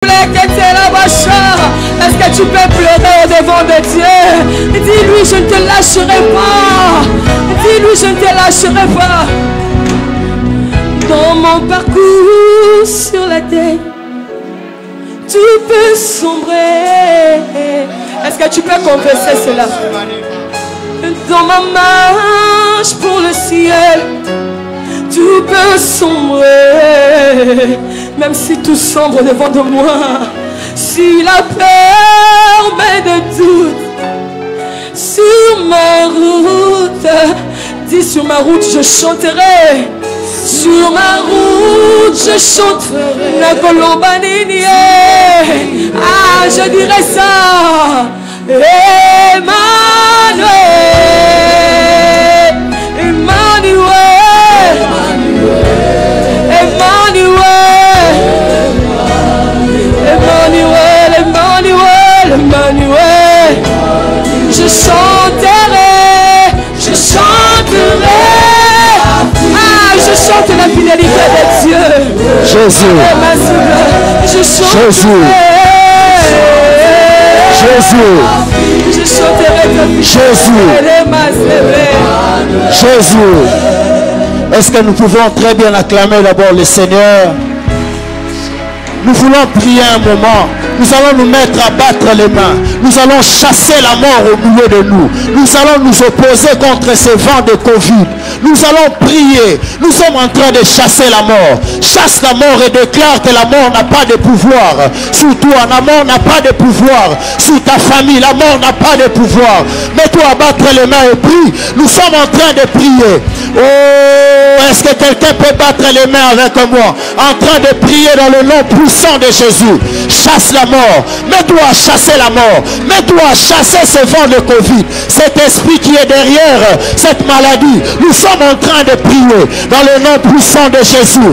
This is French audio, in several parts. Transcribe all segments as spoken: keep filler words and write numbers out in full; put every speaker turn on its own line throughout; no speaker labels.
Est-ce que tu peux pleurer au devant de Dieu? Dis-lui, je ne te lâcherai pas. Dis-lui, je ne te lâcherai pas. Dans mon parcours sur la terre, tout peut sombrer. Est-ce que tu peux confesser cela? Dans ma marche pour le ciel, tout peut sombrer. Même si tout sombre devant de moi, si la peur met de doute sur ma route, dis sur ma route je chanterai. Sur ma route je chanterai. Ah, je dirais ça. Emmanuel, Emmanuel, Emmanuel, Emmanuel, Emmanuel, Emmanuel. Je chanterai, je chanterai. Ah, je chante la fidélité de Dieu.
Jésus.
Je chanterai.
Jésus.
Je chanterai ta
Jésus. Jésus. Est-ce que nous pouvons très bien acclamer d'abord le Seigneur? Nous voulons prier un moment. Nous allons nous mettre à battre les mains. Nous allons chasser la mort au milieu de nous. Nous allons nous opposer contre ces vents de Covid. Nous allons prier. Nous sommes en train de chasser la mort. Chasse la mort et déclare que la mort n'a pas de pouvoir. Sur toi, la mort n'a pas de pouvoir. Sur ta famille, la mort n'a pas de pouvoir. Mets-toi à battre les mains et prie. Nous sommes en train de prier. Oh, est-ce que quelqu'un peut battre les mains avec moi? En train de prier dans le nom puissant de Jésus. Chasse la mort. Mets-toi à chasser la mort. Mets-toi à chasser ce vent de Covid. Cet esprit qui est derrière cette maladie. Nous sommes en train de prier dans le nom puissant de Jésus.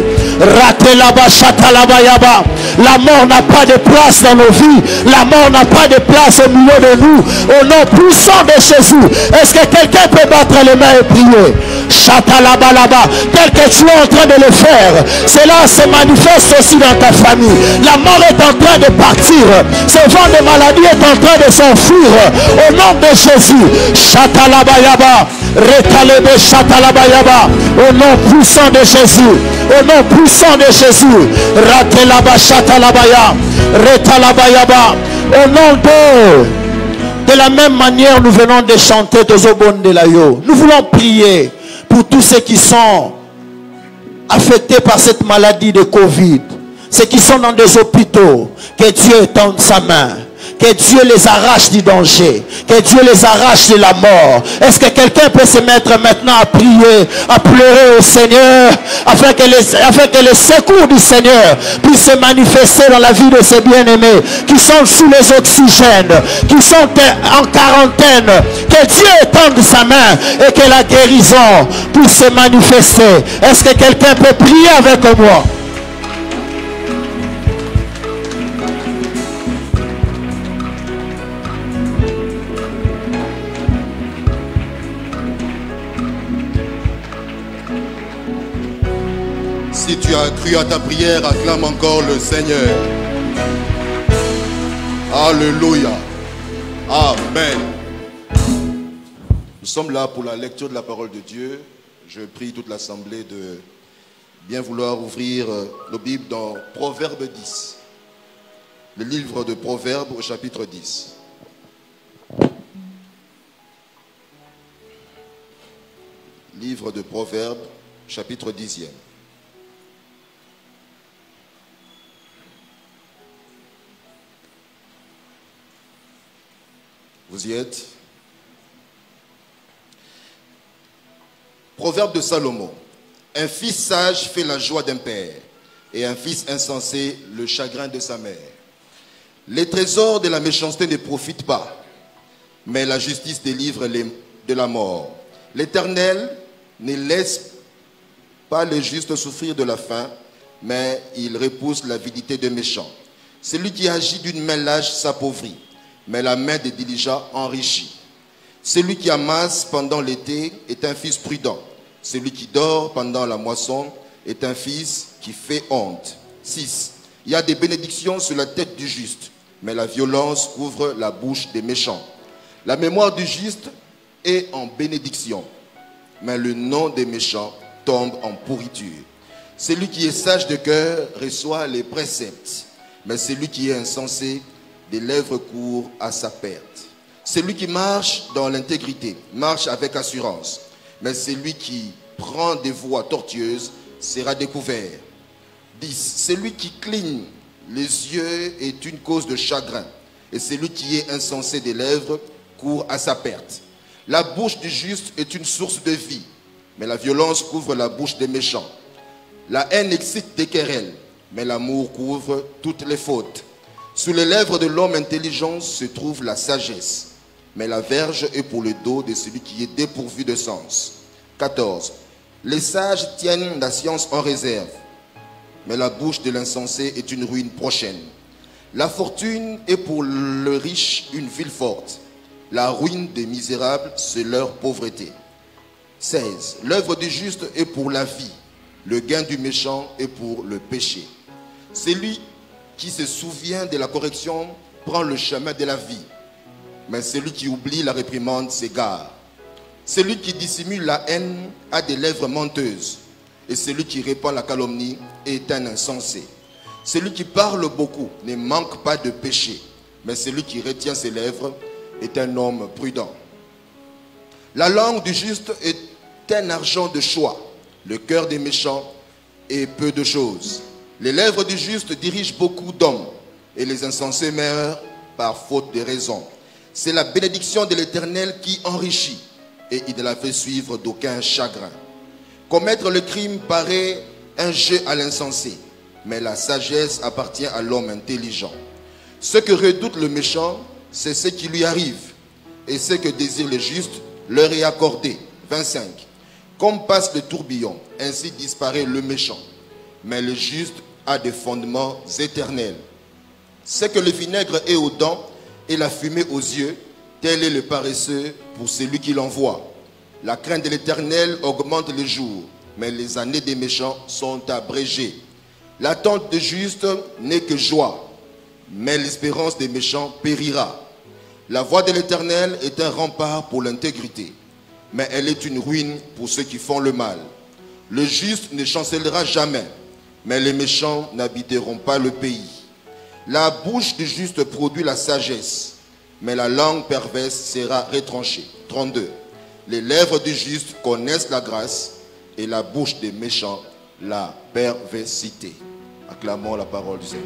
La mort n'a pas de place dans nos vies. La mort n'a pas de place au milieu de nous. Au nom puissant de Jésus. Est-ce que quelqu'un peut battre les mains et prier? Chatalabalaba. Tel que tu es en train de le faire, cela se manifeste aussi dans ta famille. La mort est en train de partir. Ce vent de maladie est en train de s'enfuir. Au nom de Jésus. Chatalabayaba. Retalebe Chatalabayaba. Au nom puissant de Jésus. Au nom puissant de Jésus. Ratelaba Chatalabaya. Retalabayaba. Au nom de... De la même manière, nous venons de chanter Tozobon de Layo. Nous voulons prier pour tous ceux qui sont affectés par cette maladie de Covid. Ceux qui sont dans des hôpitaux. Que Dieu étende sa main. Que Dieu les arrache du danger. Que Dieu les arrache de la mort. Est-ce que quelqu'un peut se mettre maintenant à prier, à pleurer au Seigneur, afin que les, afin que les secours du Seigneur puissent se manifester dans la vie de ses bien-aimés, qui sont sous les oxygènes, qui sont en quarantaine. Que Dieu étende sa main et que la guérison puisse se manifester. Est-ce que quelqu'un peut prier avec moi?
Si tu as cru à ta prière, acclame encore le Seigneur. Alléluia. Amen. Nous sommes là pour la lecture de la parole de Dieu. Je prie toute l'assemblée de bien vouloir ouvrir nos Bibles dans Proverbe dix. Le livre de Proverbes au chapitre dix. Livre de Proverbes, chapitre dixième. Vous y êtes? Proverbe de Salomon. Un fils sage fait la joie d'un père, et un fils insensé le chagrin de sa mère. Les trésors de la méchanceté ne profitent pas, mais la justice délivre les, de la mort. L'Éternel ne laisse pas les justes souffrir de la faim, mais il repousse l'avidité des méchants. Celui qui agit d'une main lâche s'appauvrit, mais la main des diligents enrichit. Celui qui amasse pendant l'été est un fils prudent. Celui qui dort pendant la moisson est un fils qui fait honte. six. Il y a des bénédictions sur la tête du juste, mais la violence couvre la bouche des méchants. La mémoire du juste est en bénédiction, mais le nom des méchants tombe en pourriture. Celui qui est sage de cœur reçoit les préceptes, mais celui qui est insensé, des lèvres courent à sa perte. Celui qui marche dans l'intégrité marche avec assurance, mais celui qui prend des voies tortueuses sera découvert. dix. Celui qui cligne les yeux est une cause de chagrin, et celui qui est insensé des lèvres court à sa perte. La bouche du juste est une source de vie, mais la violence couvre la bouche des méchants. La haine excite des querelles, mais l'amour couvre toutes les fautes. Sous les lèvres de l'homme intelligent se trouve la sagesse, mais la verge est pour le dos de celui qui est dépourvu de sens. quatorze. Les sages tiennent la science en réserve, mais la bouche de l'insensé est une ruine prochaine. La fortune est pour le riche une ville forte. La ruine des misérables, c'est leur pauvreté. seize. L'œuvre du juste est pour la vie. Le gain du méchant est pour le péché. Celui qui se souvient de la correction prend le chemin de la vie, mais celui qui oublie la réprimande s'égare. Celui qui dissimule la haine a des lèvres menteuses, et celui qui répand la calomnie est un insensé. Celui qui parle beaucoup ne manque pas de péché, mais celui qui retient ses lèvres est un homme prudent. La langue du juste est un argent de choix. Le cœur des méchants est peu de choses. Les lèvres du juste dirigent beaucoup d'hommes, et les insensés meurent par faute de raison. C'est la bénédiction de l'Éternel qui enrichit, et il ne la fait suivre d'aucun chagrin. Commettre le crime paraît un jeu à l'insensé, mais la sagesse appartient à l'homme intelligent. Ce que redoute le méchant, c'est ce qui lui arrive, et ce que désire le juste leur est accordé. vingt-cinq. Comme passe le tourbillon, ainsi disparaît le méchant, mais le juste a des fondements éternels. Ce que le vinaigre est aux dents et la fumée aux yeux, tel est le paresseux pour celui qui l'envoie. La crainte de l'Éternel augmente les jours, mais les années des méchants sont abrégées. L'attente des justes n'est que joie, mais l'espérance des méchants périra. La voie de l'Éternel est un rempart pour l'intégrité, mais elle est une ruine pour ceux qui font le mal. Le juste ne chancellera jamais, mais les méchants n'habiteront pas le pays. La bouche du juste produit la sagesse, mais la langue perverse sera retranchée. trente-deux. Les lèvres du juste connaissent la grâce, et la bouche des méchants la perversité. Acclamons la parole du Seigneur.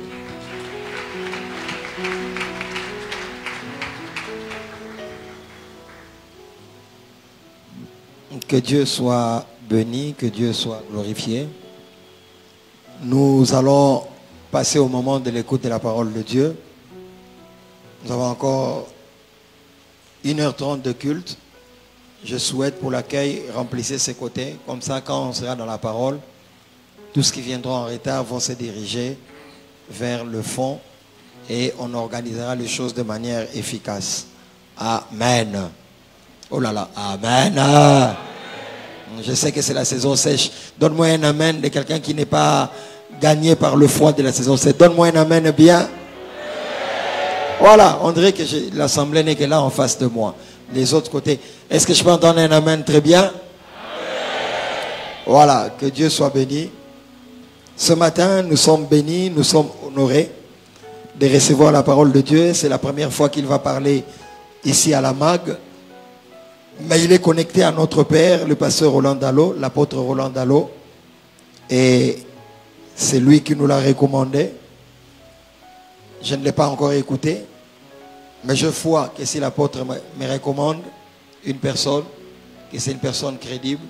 Que Dieu soit béni, que Dieu soit glorifié. Nous allons passer au moment de l'écoute de la parole de Dieu. Nous avons encore une heure trente de culte. Je souhaite pour l'accueil, remplissez ces côtés. Comme ça, quand on sera dans la parole, tous ceux qui viendront en retard vont se diriger vers le fond et on organisera les choses de manière efficace. Amen. Oh là là, amen. Je sais que c'est la saison sèche. Donne-moi un amen de quelqu'un qui n'est pas gagné par le froid de la saison sèche. Donne-moi un amen bien. Voilà, on dirait que l'assemblée n'est que là en face de moi. Les autres côtés. Est-ce que je peux entendre un amen très bien? Amen. Voilà, que Dieu soit béni. Ce matin, nous sommes bénis, nous sommes honorés de recevoir la parole de Dieu. C'est la première fois qu'il va parler ici à la M A G. Mais il est connecté à notre Père, le pasteur Roland Dallot, l'apôtre Roland Dallot. Et c'est lui qui nous l'a recommandé. Je ne l'ai pas encore écouté. Mais je vois que si l'apôtre me recommande une personne, que c'est une personne crédible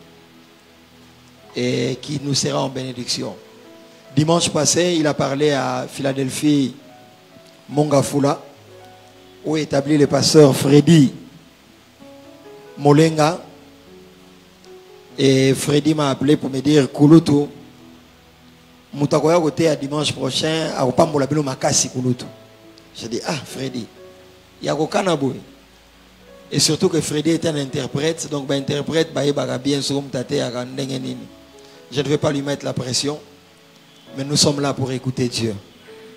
et qui nous sera en bénédiction. Dimanche passé, il a parlé à Philadelphie, Mongafula, où est établi le pasteur Freddy Molenga. Et Freddy m'a appelé pour me dire, Kulutu, Moutakoya côté à dimanche prochain, à Opambola Bilo Makasi Kulutu. J'ai dit, ah Freddy, il y a aucun aboué. Et surtout que Freddy est un interprète, donc bah, interprète, bah, il va bien sur Tate à Gandengenini. Je ne vais pas lui mettre la pression, mais nous sommes là pour écouter Dieu.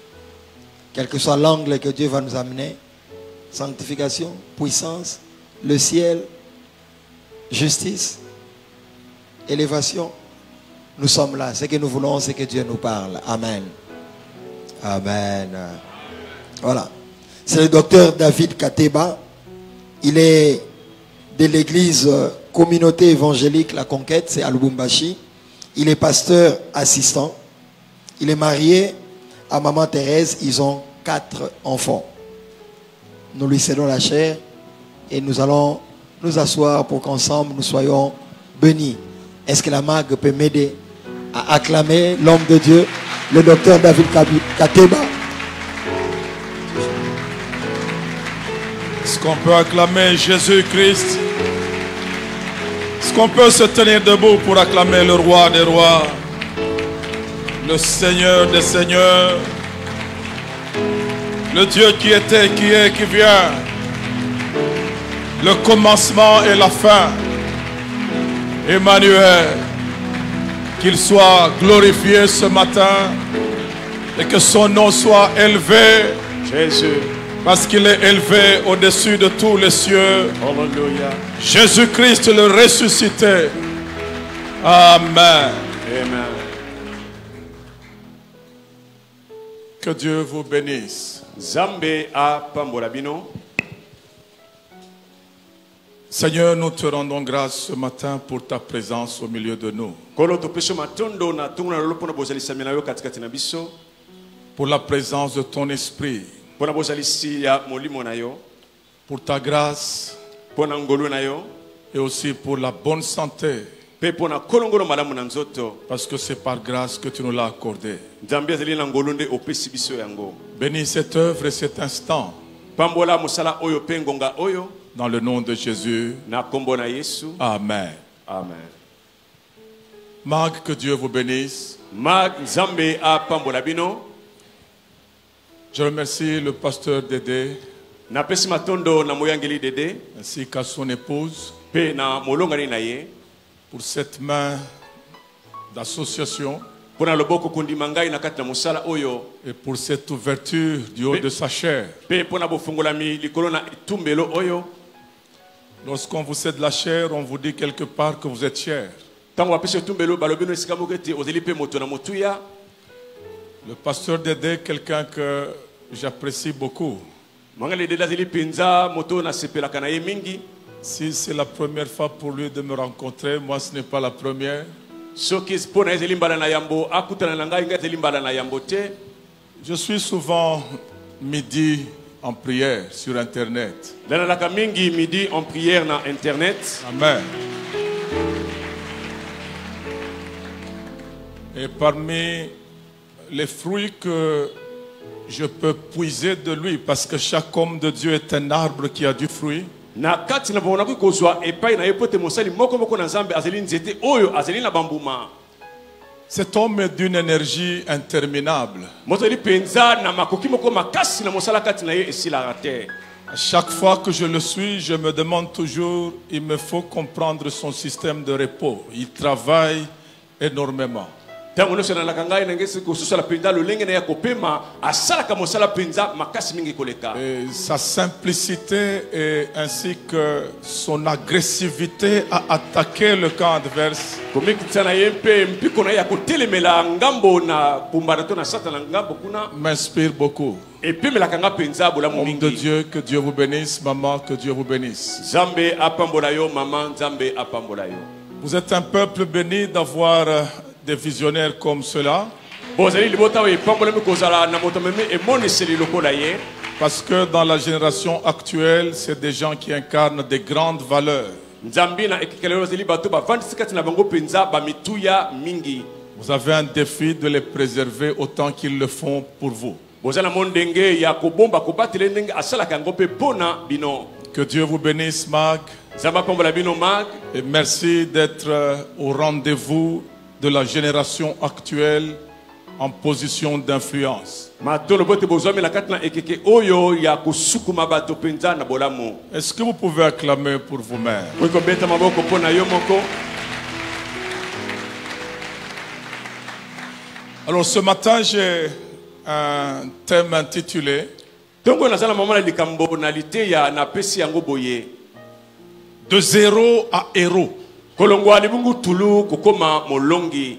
quel que soit l'angle que Dieu va nous amener, sanctification, puissance, le ciel, justice, élévation, nous sommes là. Ce que nous voulons, c'est que Dieu nous parle. Amen. Amen. Voilà. C'est le docteur David Kateba. Il est de l'église communauté évangélique La Conquête, c'est à Lubumbashi. Il est pasteur assistant. Il est marié à maman Thérèse. Ils ont quatre enfants. Nous lui cédons la chair et nous allons nous asseoir pour qu'ensemble nous soyons bénis. Est-ce que la mague peut m'aider à acclamer l'homme de Dieu, le docteur David Kateba?
Est-ce qu'on peut acclamer Jésus-Christ? Est-ce qu'on peut se tenir debout pour acclamer le roi des rois, le Seigneur des seigneurs, le Dieu qui était, qui est, qui vient, le commencement et la fin, Emmanuel, qu'il soit glorifié ce matin et que son nom soit élevé, Jésus, parce qu'il est élevé au-dessus de tous les cieux. Alléluia. Jésus-Christ le ressuscité. Amen. Amen. Que Dieu vous bénisse.
Zambé a pambolabino.
Seigneur, nous te rendons grâce ce matin pour ta présence au milieu de nous. Pour la présence de ton esprit. Pour ta grâce. Et aussi pour la bonne santé. Parce que c'est par grâce que tu nous l'as accordé. Bénis cette œuvre et cet instant. Dans le nom de Jésus. Amen.
Amen.
Mag, que Dieu vous bénisse.
Mag Zambé a pambolabino.
Je remercie le pasteur Dédé.
Napesi matondo na moyangeli Dédé.
Ainsi qu'à son épouse.
Pe na molongani na ye.
Pour cette main d'association. Et pour cette ouverture du haut de sa chair. Lorsqu'on vous cède la chair, on vous dit quelque part que vous êtes cher. Le pasteur Dédé, quelqu'un que j'apprécie beaucoup. Si c'est la première fois pour lui de me rencontrer, moi ce n'est pas la première. Je suis souvent midi en prière sur Internet.
Midi en prière na Internet.
Amen. Et parmi les fruits que je peux puiser de lui, parce que chaque homme de Dieu est un arbre qui a du fruit. Cet homme est d'une énergie interminable. À chaque fois que je le suis, je me demande toujours, il me faut comprendre son système de repos. Il travaille énormément. Et sa simplicité et ainsi que son agressivité à attaquer le camp adverse m'inspire beaucoup. Homme de Dieu, que Dieu vous bénisse. Maman, que Dieu vous bénisse. Vous êtes un peuple béni d'avoir des visionnaires comme cela. Parce que dans la génération actuelle, c'est des gens qui incarnent des grandes valeurs. Vous avez un défi de les préserver autant qu'ils le font pour vous. Que Dieu vous bénisse, Mag. Et merci d'être au rendez-vous de la génération actuelle en position d'influence. Est-ce que vous pouvez acclamer pour vous-même? Alors ce matin, j'ai un thème intitulé
Tongo na sala mama na likambo na liteya na pesi yango boye.
De zéro à héros.
Kolongwa libungu tulu kokoma molongi.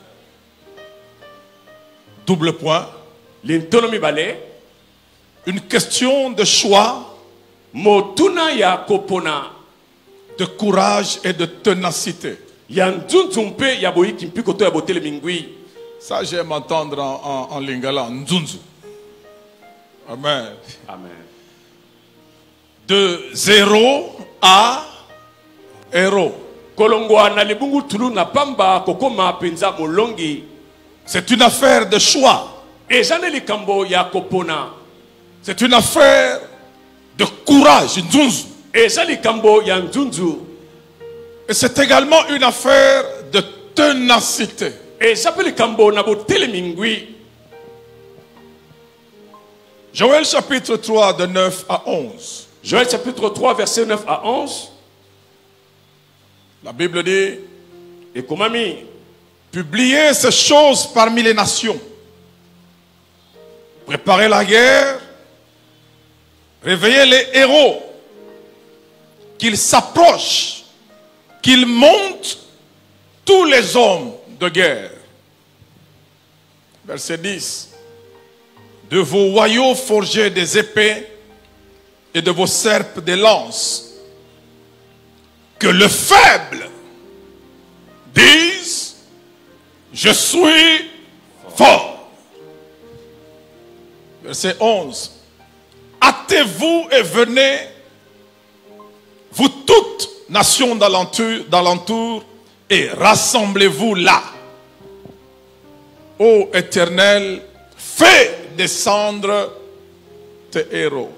Double point.
Lintono mibale.
Une question de choix,
Motuna ya kopona.
de courage et de ténacité.
Ya nzunzumpe ya boyi kimpi koto ya botele mingui.
Ça, j'aime entendre en, en, en lingala, nzunzu. Amen.
Amen.
De zéro à héros.
Kolongwa na libungu tulu na pamba kokoma penza molongi.
C'est une affaire de choix.
E jane likambo ya kopona.
C'est une affaire de courage, nzunzu.
E jane likambo ya nzunzu.
Et c'est également une affaire de ténacité.
E jape likambo na botele mingui.
Joël chapitre trois de neuf à onze.
Joël chapitre trois verset neuf à onze.
La Bible dit,
Et komami.
publiez ces choses parmi les nations. Préparez la guerre. Réveillez les héros. Qu'ils s'approchent. Qu'ils montent tous les hommes de guerre. Verset dix. De vos royaux forgez des épées et de vos serpes des lances. Que le faible dise, je suis fort. Verset onze. Hâtez-vous et venez, vous toutes nations d'alentour, d'alentour, et rassemblez-vous là. Ô Éternel, fais descendre tes héros.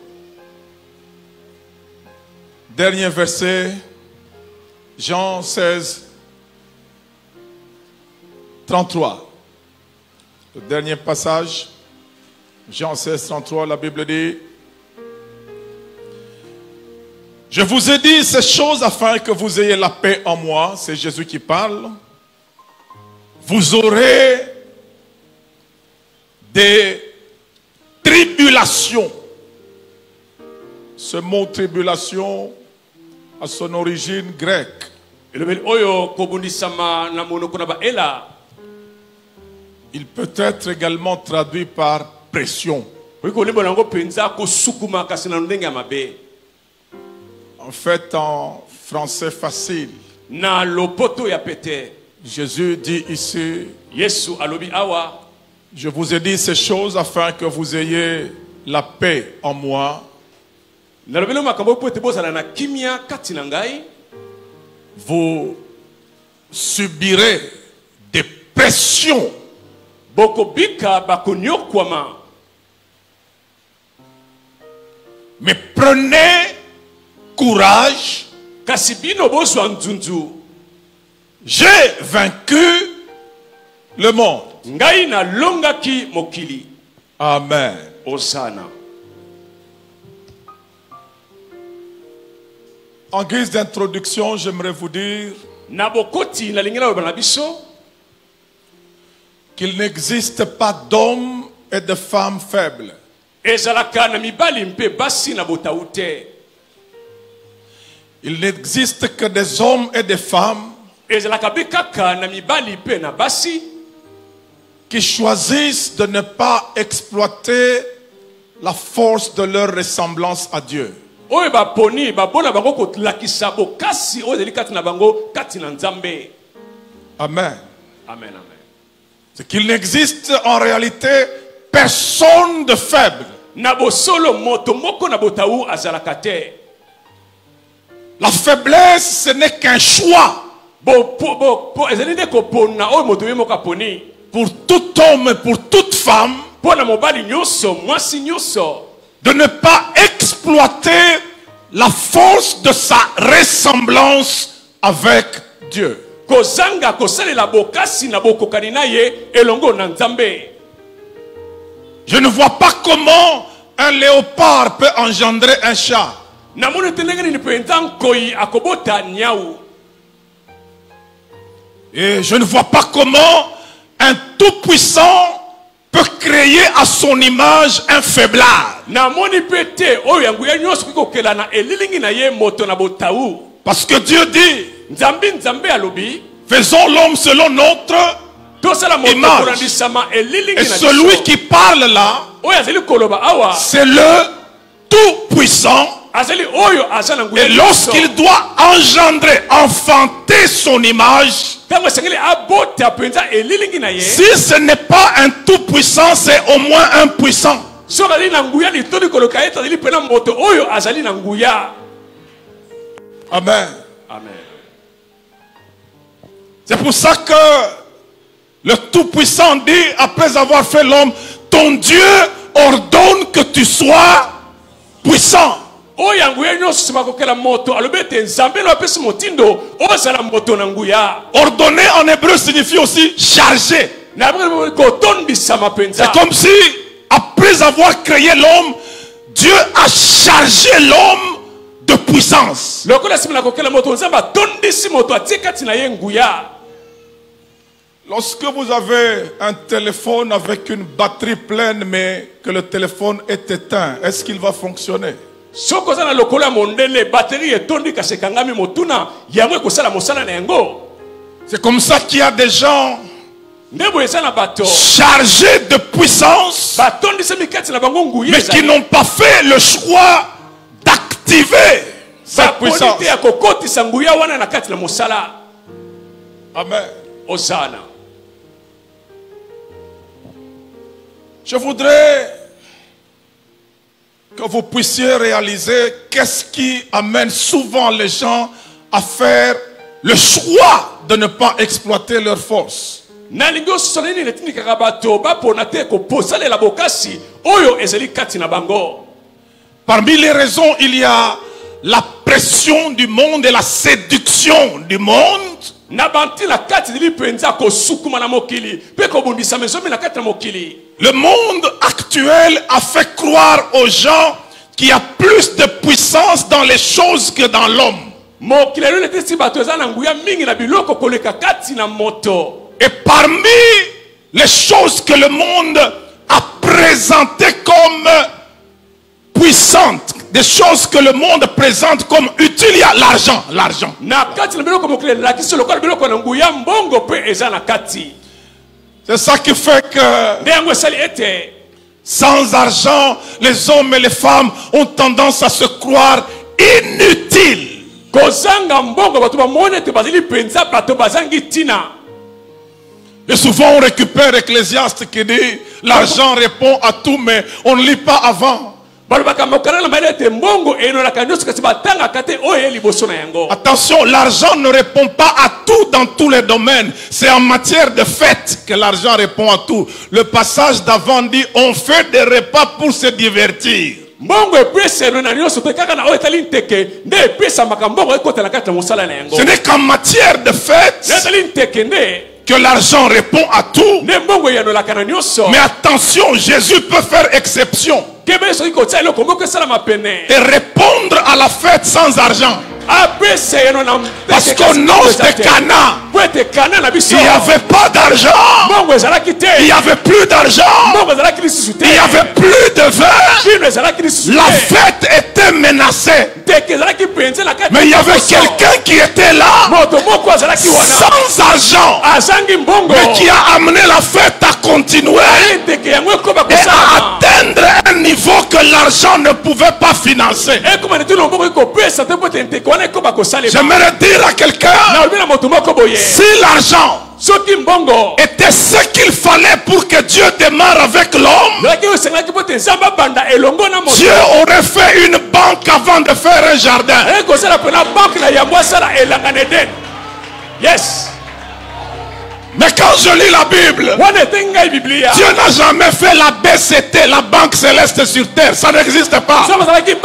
Dernier verset, Jean seize, trente-trois. Le dernier passage, Jean seize, trente-trois, la Bible dit, je vous ai dit ces choses afin que vous ayez la paix en moi. C'est Jésus qui parle. Vous aurez des tribulations. Ce mot tribulation a son origine grecque. Il peut être également traduit par pression. En fait, en français facile, Jésus dit ici, je vous ai dit ces choses afin que vous ayez la paix en moi. Vous subirez des pressions. Mais prenez courage. J'ai vaincu le monde. Amen.
Osana.
En guise d'introduction, j'aimerais vous dire qu'il n'existe pas d'hommes et de femmes faibles. Il n'existe que des hommes et des femmes qui choisissent de ne pas exploiter la force de leur ressemblance à Dieu.
Amen.
Amen.
Amen.
C'est qu'il n'existe en réalité personne de faible. La faiblesse, ce n'est qu'un choix. Pour tout homme et pour toute femme, de ne pas exploiter la force de sa ressemblance avec Dieu. Je ne vois pas comment un léopard peut engendrer un chat. Et je ne vois pas comment un tout-puissant peut créer à son image un faiblard. Parce que Dieu dit, faisons l'homme selon notre image. Et celui qui parle là, c'est le Tout-Puissant. Et lorsqu'il doit engendrer, enfanter son image, si ce n'est pas un tout-puissant, c'est au moins un puissant. Amen.
Amen.
C'est pour ça que le Tout-Puissant dit, après avoir fait l'homme, ton Dieu ordonne que tu sois puissant. Ordonner en hébreu signifie aussi charger. C'est comme si, après avoir créé l'homme, Dieu a chargé l'homme de puissance. Lorsque vous avez un téléphone avec une batterie pleine mais que le téléphone est éteint, est-ce qu'il va fonctionner? C'est comme ça qu'il y a des gens chargés de puissance mais qui n'ont pas fait le choix d'activer cette puissance. Amen. Je voudrais que vous puissiez réaliser qu'est-ce qui amène souvent les gens à faire le choix de ne pas exploiter leur force. Parmi les raisons, il y a la pression du monde et la séduction du monde. Le monde actuel a fait croire aux gens qu'il y a plus de puissance dans les choses que dans l'homme. Et parmi les choses que le monde a présentées comme puissantes, des choses que le monde présente comme utiles, il y a l'argent. L'argent. C'est ça qui fait que sans argent, les hommes et les femmes ont tendance à se croire inutiles. Et souvent on récupère Ecclésiaste qui dit l'argent répond à tout, mais on ne lit pas avant. Attention, l'argent ne répond pas à tout dans tous les domaines. C'est en matière de fête que l'argent répond à tout. Le passage d'avant dit on fait des repas pour se divertir. Ce n'est qu'en matière de fête que l'argent répond à tout. Mais attention, Jésus peut faire exception et répondre à la fête sans argent. Parce qu'au nom de Cana, il n'y avait pas d'argent, il n'y avait plus d'argent, il n'y avait plus de vin. La fête était menacée. Mais il y avait quelqu'un qui était là sans argent, mais qui a amené la fête à continuer et à atteindre un niveau que l'argent ne pouvait pas financer. J'aimerais dire à quelqu'un, si l'argent était ce qu'il fallait pour que Dieu démarre avec l'homme, Dieu aurait fait une banque avant de faire un jardin. Yes. Mais quand je lis la Bible, Dieu n'a jamais fait la B C T, la banque céleste sur terre. Ça n'existe pas. Dieu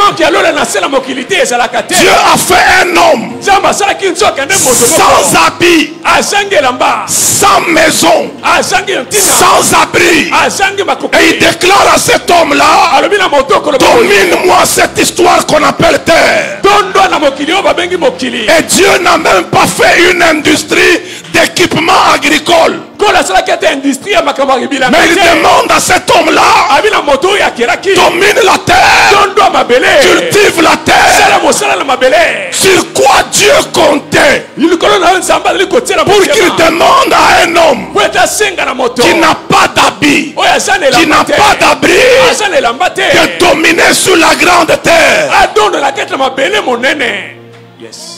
a fait un homme sans habit, sans maison, sans abri. Et il déclare à cet homme-là, domine-moi cette histoire qu'on appelle terre. Et Dieu n'a même pas fait une industrie d'équipement agricole agricole. Mais il demande à cet homme-là, domine la terre, cultive la terre. Sur quoi Dieu comptait pour qu'il demande à un homme qui n'a pas d'habit, qui n'a pas d'abri, de dominer sur la grande terre.
Yes.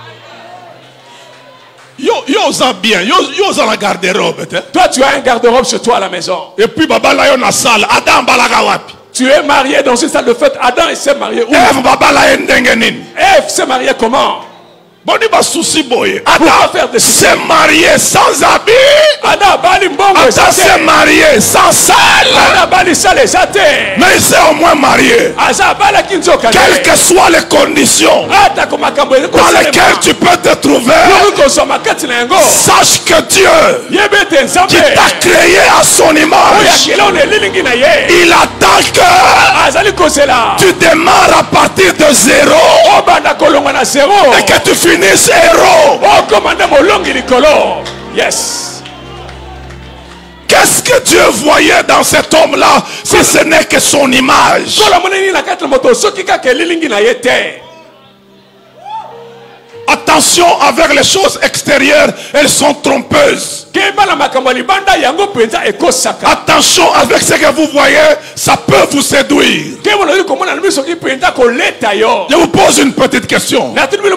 Yo, yo, ça bien, yo, yo, ça la garde-robe.
Toi, tu as un garde-robe chez toi à la maison.
Et puis, baba la yo na salle, Adam balagawapi.
Tu es marié dans une salle de fête. Adam s'est marié où?
Eve baba la yendengenin.
Ève s'est mariée comment?
Boni ba souci boye.
Adam
s'est marié sans habit.
Adam bali mbongo.
Adam s'est marié sans salle.
Adam bali sale sate.
Mais il s'est au moins marié. Quelles que soient les conditions dans lesquelles tu peux te trouver, sache que Dieu qui t'a créé à son image, il attend que tu démarres à partir de zéro et que tu finisses héros.
Yes.
Qu'est-ce que Dieu voyait dans cet homme-là si ce n'est que son image? Attention avec les choses extérieures, elles sont trompeuses. Attention avec ce que vous voyez, ça peut vous séduire. Je vous pose une petite question.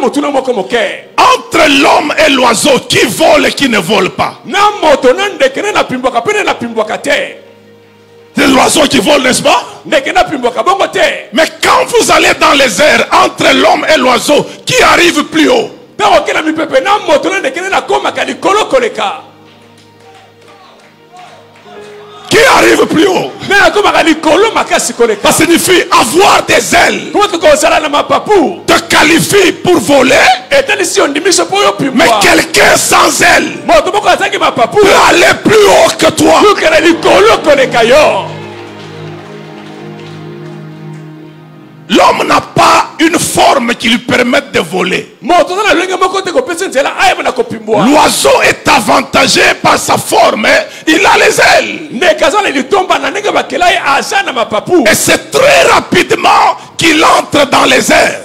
Entre l'homme et l'oiseau, qui vole et qui ne vole pas? C'est l'oiseau qui vole, n'est-ce pas? Mais quand vous allez dans les airs, entre l'homme et l'oiseau, qui arrive plus haut? Qui arrive plus haut? Ça signifie avoir des ailes. Te qualifie pour voler. Mais quelqu'un sans ailes peut aller plus haut que toi. L'homme n'a pas une forme qui lui permette de voler. L'oiseau est avantagé par sa forme. Il a les ailes. Et c'est très rapidement qu'il entre dans les airs.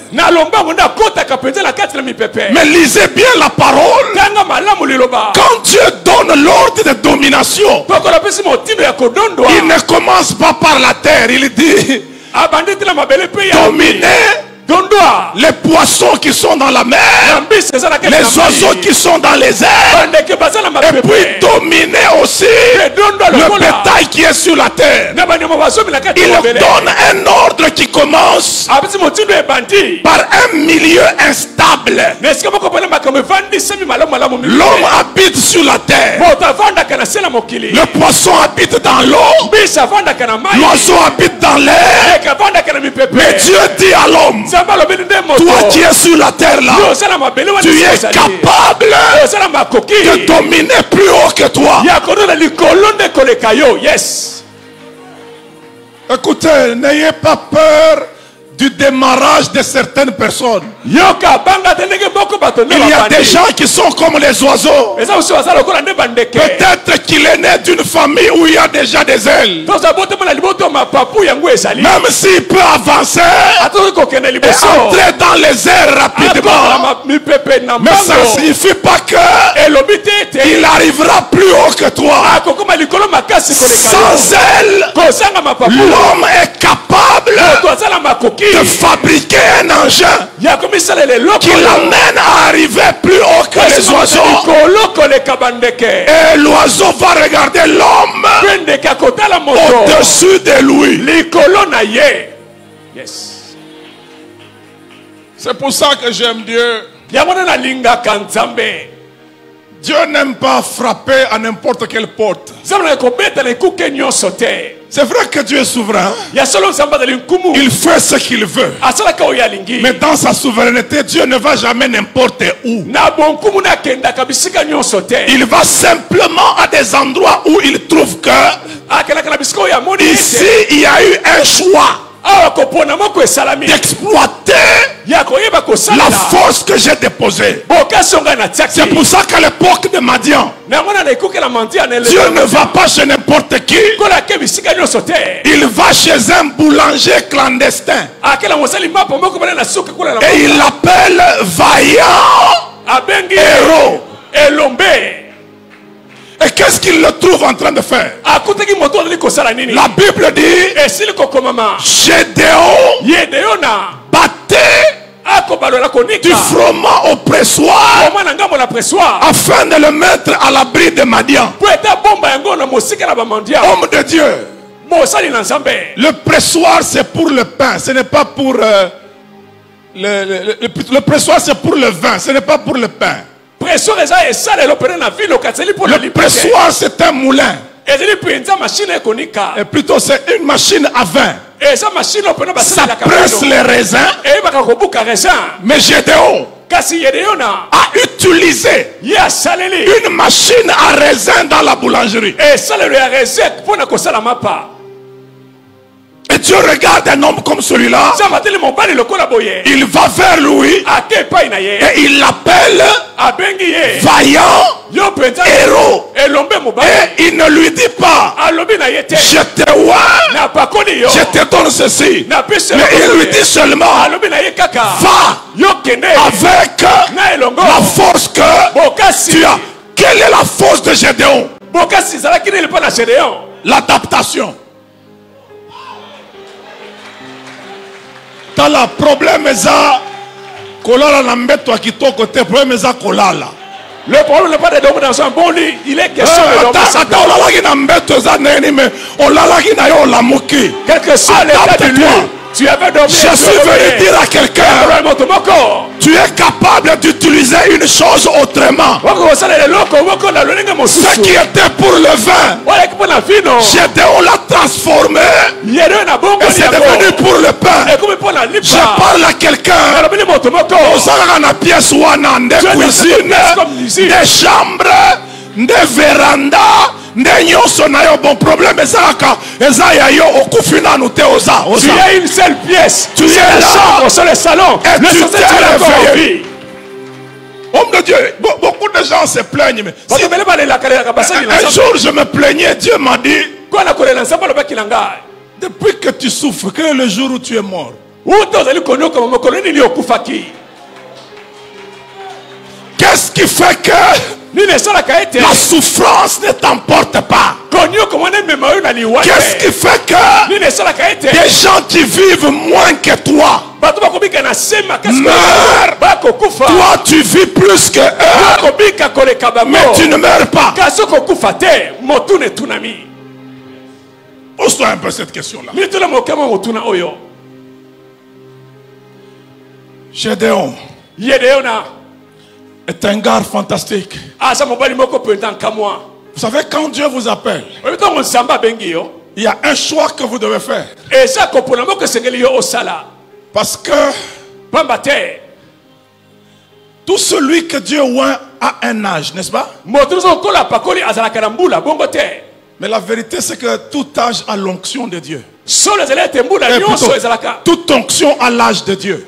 Mais lisez bien la parole. Quand Dieu donne l'ordre de domination, il ne commence pas par la terre. Il dit: dominer les poissons qui sont dans la mer, les oiseaux qui sont dans les airs, et puis dominer aussi le bétail qui est sur la terre. Il donne un ordre qui commence par un milieu instable. L'homme habite sur la terre, le poisson habite dans l'eau, l'oiseau habite dans l'air. Mais Dieu dit à l'homme: toi qui es sur la terre là, tu es capable de dominer plus haut que toi.
Yes.
Écoutez, n'ayez pas peur du démarrage de certaines personnes. Il y a des gens qui sont comme les oiseaux. Peut-être qu'il est né d'une famille où il y a déjà des ailes. Même s'il peut avancer et entrer dans les airs rapidement, mais ça ne signifie pas qu'il arrivera plus haut que toi. Sans ailes, l'homme est capable de fabriquer un engin qui l'amène à arriver plus haut que les oiseaux. Et l'oiseau va regarder l'homme au-dessus de lui.
Yes.
C'est pour ça que j'aime Dieu. Dieu n'aime pas frapper à n'importe quelle porte. C'est vrai que Dieu est souverain. Il fait ce qu'il veut. Mais dans sa souveraineté, Dieu ne va jamais n'importe où. Il va simplement à des endroits où il trouve que ici, il y a eu un choix. d'exploiter la force que j'ai déposée. C'est pour ça qu'à l'époque de Madian, Dieu ne va pas chez n'importe qui. Il va chez un boulanger clandestin. Et il l'appelle vaillant héros. Et qu'est-ce qu'il le trouve en train de faire? La Bible dit Gédéon battait du froment au pressoir afin de le mettre à l'abri de Madian. Homme de Dieu, le pressoir c'est pour le pain, ce n'est pas pour euh, le, le, le, le pressoir c'est pour le vin, ce n'est pas pour le pain. Le pressoir c'est un moulin. Et plutôt c'est une machine à vin. Ça presse les raisins. Mais Gédéon a utilisé une machine à raisin dans la boulangerie. Et Dieu regarde un homme comme celui-là. Il va vers lui et il l'appelle vaillant héros. Et il ne lui dit pas je te vois, je te donne ceci. Mais il lui dit seulement va avec la force que tu as. Quelle est la force de Gédéon? L'adaptation. Tala problème eza kolala na mbeto akitoko te, problème eza kolala.
Le problème n'est pas de dormir dans un bon lit, il est question de dormir.
Ata olalaki na mbeto eza neni me olalaki na yo lamuki.
Quel que soit l'état du lieu, tu avais dormi.
Je suis venu dire à quelqu'un, tu es capable d'utiliser une chose autrement. Ce qui était pour le vin, Gédéon l'a transformé et c'est devenu pour le pain. Je parle à quelqu'un. Pièce des cuisines, des chambres, des vérandas. Bon problème tu
as une seule pièce,
tu es
la
là,
chambre, sur le salon,
et
le
tu t'es réveillé.
Homme
de Dieu, beaucoup de gens se plaignent, mais si un jour je me plaignais, Dieu m'a dit depuis que tu souffres, quel est le jour où tu es mort? Qu'est-ce qui fait que la souffrance ne t'emporte pas? Qu'est-ce qui fait que des gens qui vivent moins que toi meurent? Toi tu vis plus que eux, mais tu ne meurs pas. Pose-toi un peu cette question-là. Gédéon est un gars fantastique. Vous savez, quand Dieu vous appelle, il y a un choix que vous devez faire. Parce que tout celui que Dieu oint a un âge, n'est-ce pas? Mais la vérité c'est que tout âge a l'onction de Dieu. Et plutôt, toute onction a l'âge de Dieu.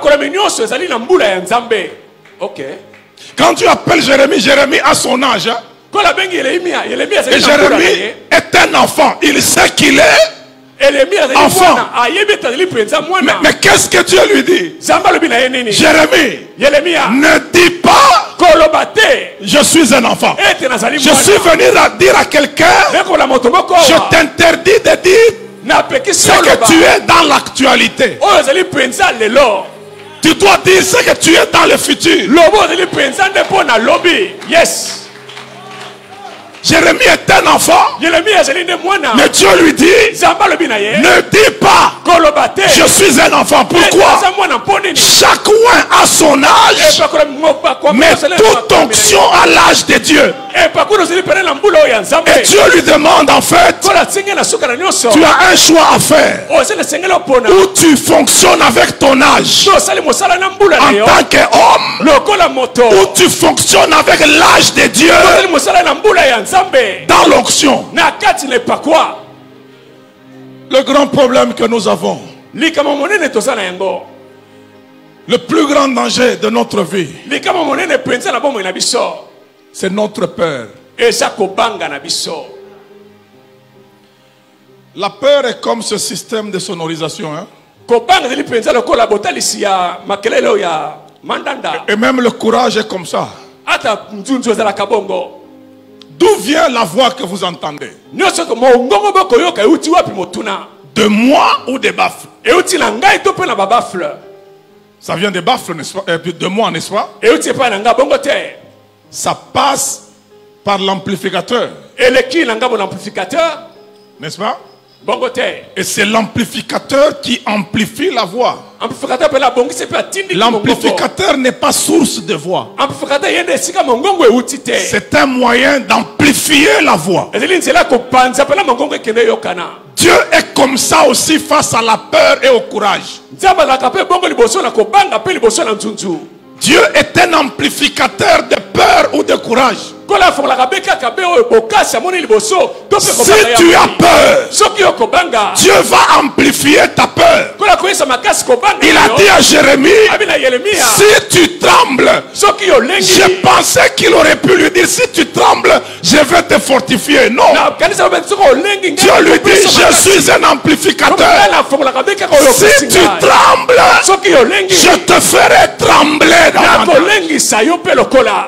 Ok.
Quand tu appelles Jérémie, Jérémie a son âge. Hein? Et Jérémie est un enfant. Il sait qu'il est enfant. Mais, mais qu'est-ce que Dieu lui dit? Jérémie, ne dis pas je suis un enfant. Je suis venu à dire à quelqu'un, je t'interdis de dire ce que tu es dans l'actualité. Tu dois dire ce que tu es dans le futur.
Yes.
Jérémie est un enfant. Mais Dieu lui dit, ne dis pas je suis un enfant. Pourquoi? Chacun a son âge, mais toute onction a l'âge de Dieu. Et Dieu lui demande en fait, tu as un choix à faire. Ou tu fonctionnes avec ton âge en tant qu'homme, ou tu fonctionnes avec l'âge de Dieu dans l'onction. Le grand problème que nous avons,
Likama monene tozala yango.
Le plus grand danger de notre vie,
Likama monene penza na bomo na biso.
c'est notre peur.
Eza kobanga na biso.
La peur est comme ce système de sonorisation. Hein?
Kobanga zili penza lokola botalisi ya makelele ya mandanda.
Et même le courage est comme ça.
Ata nzunzu ezala kabongo.
D'où vient la voix que vous entendez?
Nyoso ko mo ngongo boko yoka euti wapi motuna.
De moi ou des baffles?
Euti na ngai to pe na babafle.
Ça vient des baffles, n'est-ce pas? Et puis de moi, n'est-ce pas?
Euti pa na nga bongo te.
Ça passe par l'amplificateur,
Eleki na nga mon amplificateur.
n'est-ce pas?
Bongo te.
Et c'est l'amplificateur qui amplifie la voix.
Amplificateur pe la bongi se pe atindi.
L'amplificateur n'est pas source de voix.
Amplificateur yende sika mongongo euti te.
C'est un moyen d'amplifier la voix.
Ezeli nzela ko panza pe la mongongo ekende yokana.
Dieu est comme ça aussi face à la peur et au courage.
Nzamba la kape bongo liboso na ko banga pe liboso na nzunzu.
Dieu est un amplificateur de peur ou de courage. Si tu as peur, Dieu va amplifier ta peur. Il a dit à Jérémie, si tu trembles, je pensais qu'il aurait pu lui dire, si tu trembles, je vais te fortifier. Non. Dieu lui dit, je suis un amplificateur. Si tu trembles, je te ferai trembler dans ma.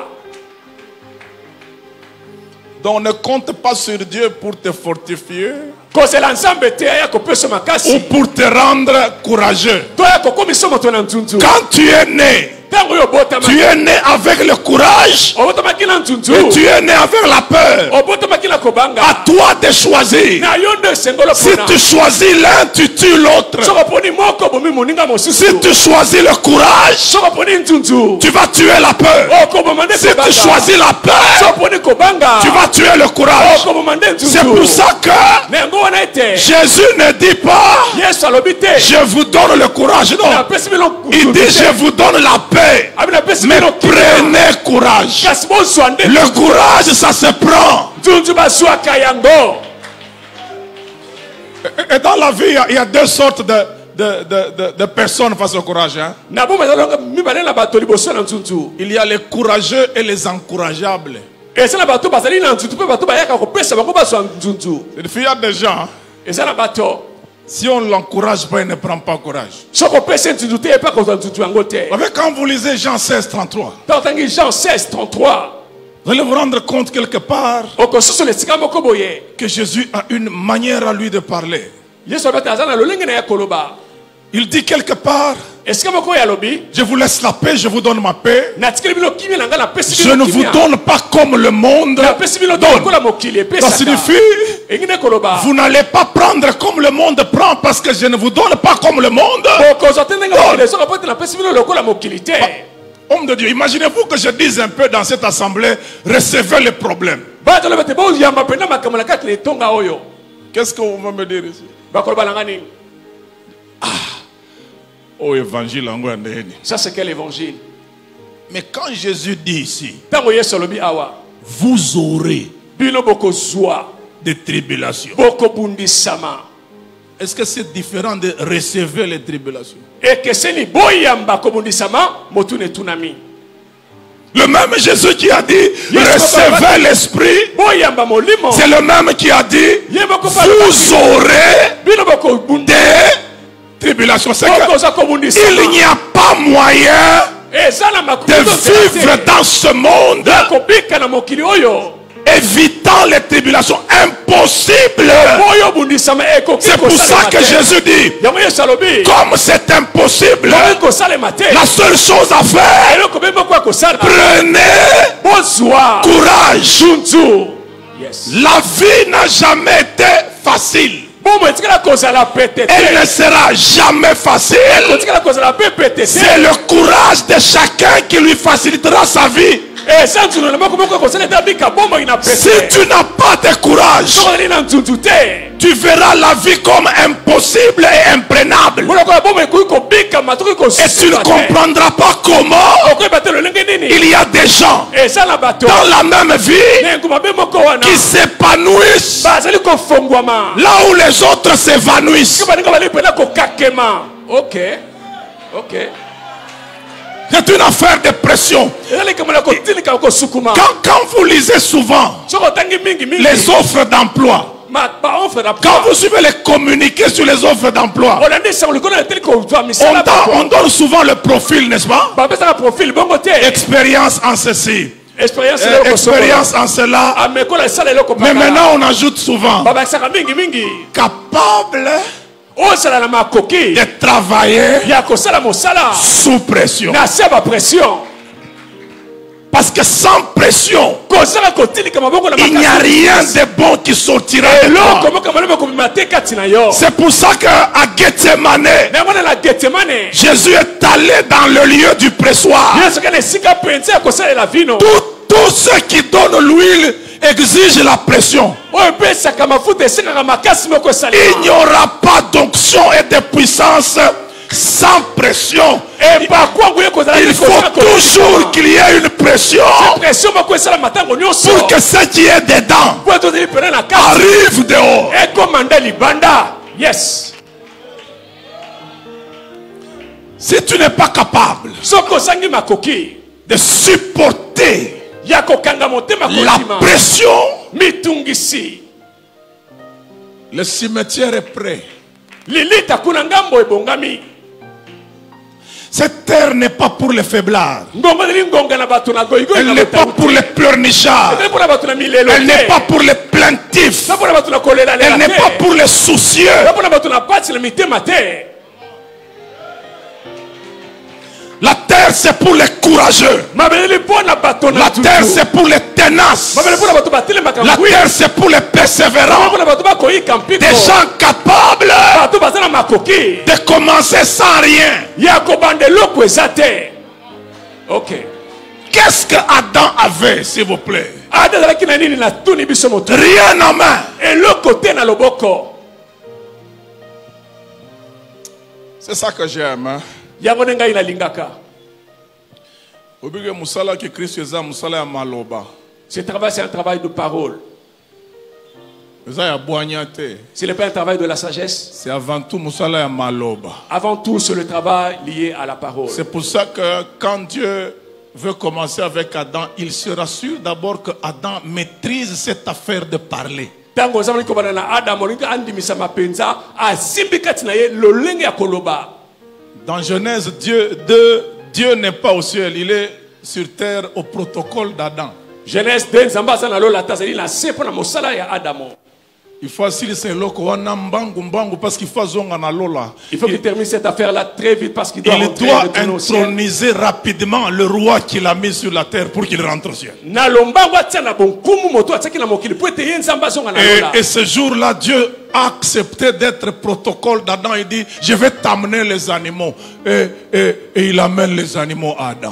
Donc ne compte pas sur Dieu pour te fortifier ou pour te rendre courageux. Quand tu es né, tu es né avec le courage et tu es né avec la peur. À toi de choisir. Si tu choisis l'un, tu tues l'autre. Si tu choisis le courage, tu vas tuer la peur. Si tu choisis la peur, tu vas tuer le courage. C'est pour ça que Jésus ne dit pas je vous donne le courage. Non. Il dit je vous donne la paix. Mais prenez courage. Le courage, ça se prend. Et dans la vie, il y a deux sortes de, de, de, de, de personnes face au courage. Hein? Il y a les courageux et les encourageables. Il y a des gens, si on ne l'encourage pas, il ne prend pas courage. Quand vous lisez Jean seize, trente-trois, vous allez vous rendre compte quelque part que Jésus a une manière à lui de parler. Il dit quelque part, je vous laisse la paix, je vous donne ma paix. Je ne vous donne pas comme le monde donne. Ça signifie, vous n'allez pas prendre comme le monde prend parce que je ne vous donne pas comme le monde donne. Homme de Dieu, imaginez-vous que je dise un peu dans cette assemblée, recevez les problèmes. Qu'est-ce qu'on va me dire ici? Ah, oh évangile.
Ça c'est quel évangile?
Mais quand Jésus dit ici, vous aurez des tribulations. Est-ce que c'est différent de recevoir les tribulations? Le même Jésus qui a dit recevez l'esprit, c'est le même qui a dit vous aurez des tribulations. C'est qu'il n'y a pas moyen de vivre dans ce monde évitant les tribulations. Impossible. C'est pour ça que Jésus dit, comme c'est impossible, la seule chose à faire, prenez courage. La vie n'a jamais été facile. Elle ne sera jamais facile. C'est le courage de chacun qui lui facilitera sa vie. Si tu n'as pas de courage, tu verras la vie comme impossible et imprénable. Et tu ne comprendras pas comment il y a des gens dans la même vie qui s'épanouissent là où les autres s'évanouissent.
Ok, ok.
C'est une affaire de pression. Quand, quand vous lisez souvent les offres d'emploi, quand vous suivez les communiqués sur les offres d'emploi, on, on donne souvent le profil, n'est-ce pas? Expérience en ceci,
expérience,
eh, expérience en cela. Mais maintenant on ajoute souvent capable de travailler sous pression. Parce que sans pression, il n'y a rien de bon qui sortira de toi. C'est pour ça qu'à Gethsemane, Jésus est allé dans le lieu du pressoir. Tous ceux qui donnent l'huile exigent la pression. Il n'y aura pas d'onction et de puissance sans pression. Il faut toujours qu'il y ait une pression pour que ce qui est dedans arrive dehors.
Yes.
Si tu n'es pas capable de supporter la pression, le cimetière est prêt. Cette terre n'est pas pour les faiblards. Elle n'est pas pour les pleurnichards. Elle n'est pas pour les plaintifs. Elle n'est pas pour les soucieux. La terre c'est pour les courageux. La terre c'est pour les tenaces. La terre c'est pour les persévérants. Des gens capables de commencer sans rien.
Ok.
Qu'est-ce que Adam avait, s'il vous plaît? Rien en main. C'est ça que j'aime. Hein?
Ce travail, c'est un travail de parole. Ce n'est pas un travail de la sagesse.
C'est avant tout maloba.
Avant tout, c'est le travail lié à la parole.
C'est pour ça que quand Dieu veut commencer avec Adam, il se rassure d'abord que Adam maîtrise cette affaire de parler. Dans Genèse, Dieu, Dieu, Dieu n'est pas au ciel, il est sur terre au protocole d'Adam.
Genèse deux,
il faut assurer c'est parce qu'il faut lola.
Il faut qu'il termine cette affaire-là très vite parce qu'il doit
il
rentrer,
doit introniser rapidement le roi qu'il a mis sur la terre pour qu'il rentre au ciel. Et, et ce jour-là, Dieu a accepté d'être protocole d'Adam. Il dit, je vais t'amener les animaux. Et, et, et il amène les animaux à Adam.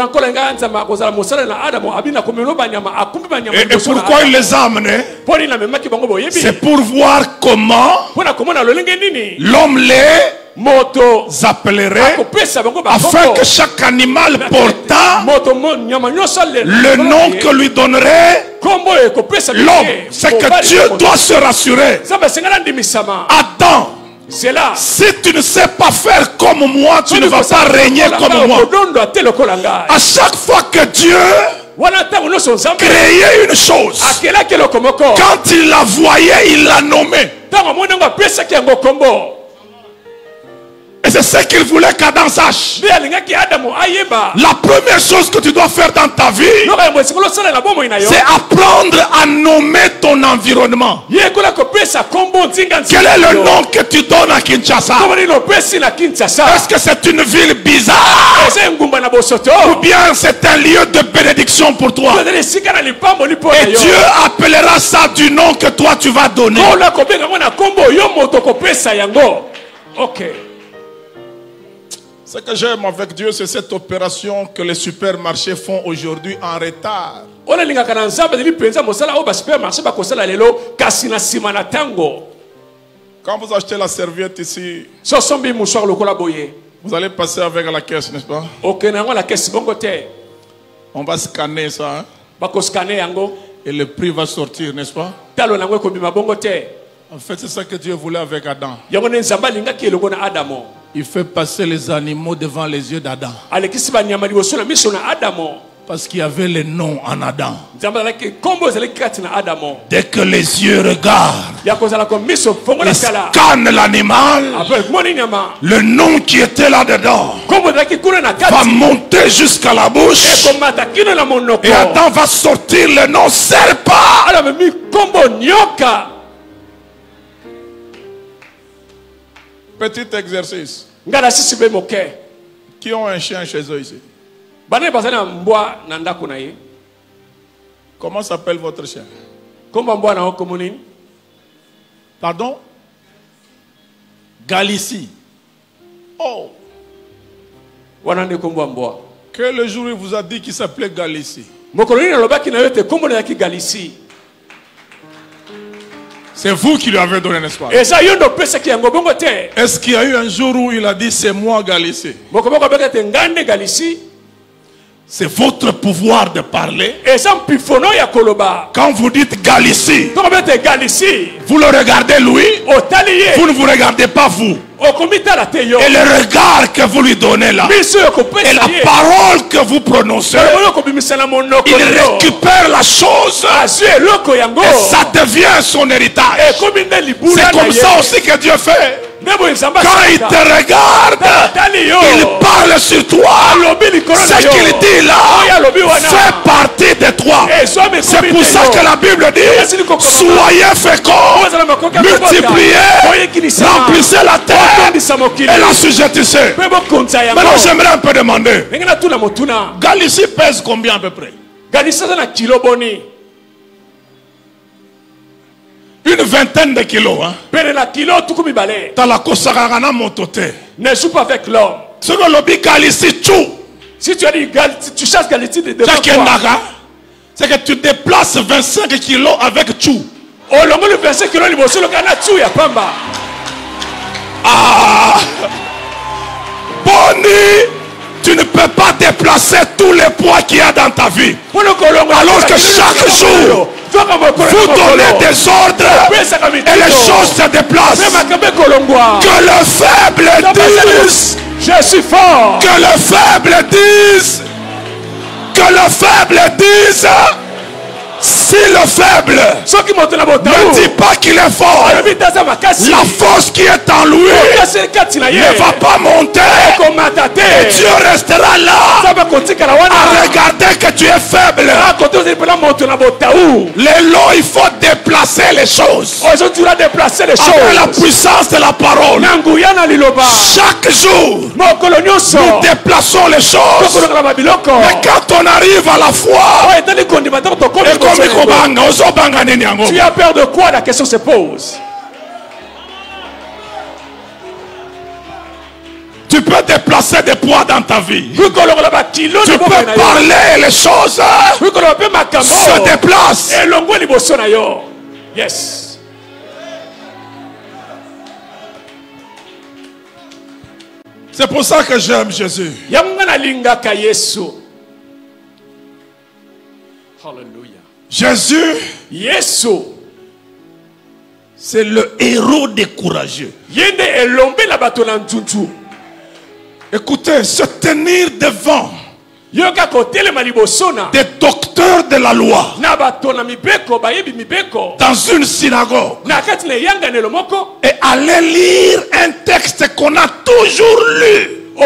Et, et pourquoi il les a amenés? C'est pour voir comment l'homme les appellerait afin que chaque animal portant le nom que lui donnerait l'homme. C'est que Dieu doit se rassurer. Adam, si tu ne sais pas faire comme moi, tu ne vas pas régner comme moi. À chaque fois que Dieu créait une chose, quand il la voyait, il la nommait. Et c'est ce qu'il voulait qu'Adam sache. La première chose que tu dois faire dans ta vie, c'est apprendre à nommer ton environnement. Quel est le nom que tu donnes à Kinshasa? Est-ce que c'est une ville bizarre? Ou bien c'est un lieu de bénédiction pour toi? Et Dieu appellera ça du nom que toi tu vas donner.
Ok.
Ce que j'aime avec Dieu, c'est cette opération que les supermarchés font aujourd'hui en retard. Quand vous achetez la serviette ici, vous allez passer avec la caisse, n'est-ce pas? On va scanner ça. Hein? Et le prix va sortir, n'est-ce pas? En fait, c'est ça que Dieu voulait avec Adam. Il fait passer les animaux devant les yeux d'Adam. Parce qu'il y avait le nom en Adam. Dès que les yeux regardent et scannent l'animal, le nom qui était là-dedans va monter jusqu'à la bouche. Et Adam va sortir le nom serpent. Petit exercice. Qui ont un chien chez eux ici? Comment s'appelle votre chien? Pardon? Galicie. Oh. Que le jour il vous a dit qu'il s'appelait Galicie. C'est vous qui lui avez donné, n'est-ce pas? Est-ce qu'il y a eu un jour où il a dit c'est moi Galicie? C'est votre pouvoir de parler. Quand vous dites Galicie, vous le regardez lui, vous ne vous regardez pas vous. Et le regard que vous lui donnez là, et la parole que vous prononcez, il récupère la chose et ça devient son héritage. C'est comme ça aussi que Dieu fait. Quand il te regarde, il parle sur toi. Ce qu'il dit là fait partie de toi. C'est pour ça que la Bible dit: soyez féconds, multipliez, remplissez la terre et l'assujettissez. Maintenant j'aimerais un peu demander, Galicie pèse combien à peu près? Une vingtaine de kilos. Hein? T'as la kosaragana motote.
Ne joue pas avec l'homme.
Ce que l'objet Galicie tchou.
Si tu as dit tu chasses Galicie de devant toi,
c'est que tu déplaces vingt-cinq kilos avec tchou.
Oh, le le vingt-cinq kilos, il le gana tchou ya pamba.
Ah, Boni, tu ne peux pas déplacer tous les poids qu'il y a dans ta vie. Alors que chaque jour, vous donnez des ordres et les choses se déplacent. Que le faible dise:
je suis fort.
Que le faible dise: que le faible dise: si le faible ne dit pas qu'il est fort, la force qui est en lui ne va pas monter. Et Dieu restera là à regarder que tu es faible. Les lots, il faut déplacer les choses avec la puissance de la parole. Chaque jour, nous déplaçons les choses. Mais quand on arrive à la foi,
tu as peur de quoi? La question se pose.
Tu peux déplacer des poids dans ta vie. Tu peux parler et les choses se déplacent.
Yes.
C'est pour ça que j'aime Jésus.
Hallelujah.
Jésus,
Yesu,
c'est le héros des courageux. Écoutez, se tenir devant des docteurs de la loi dans une synagogue et aller lire un texte qu'on a toujours lu et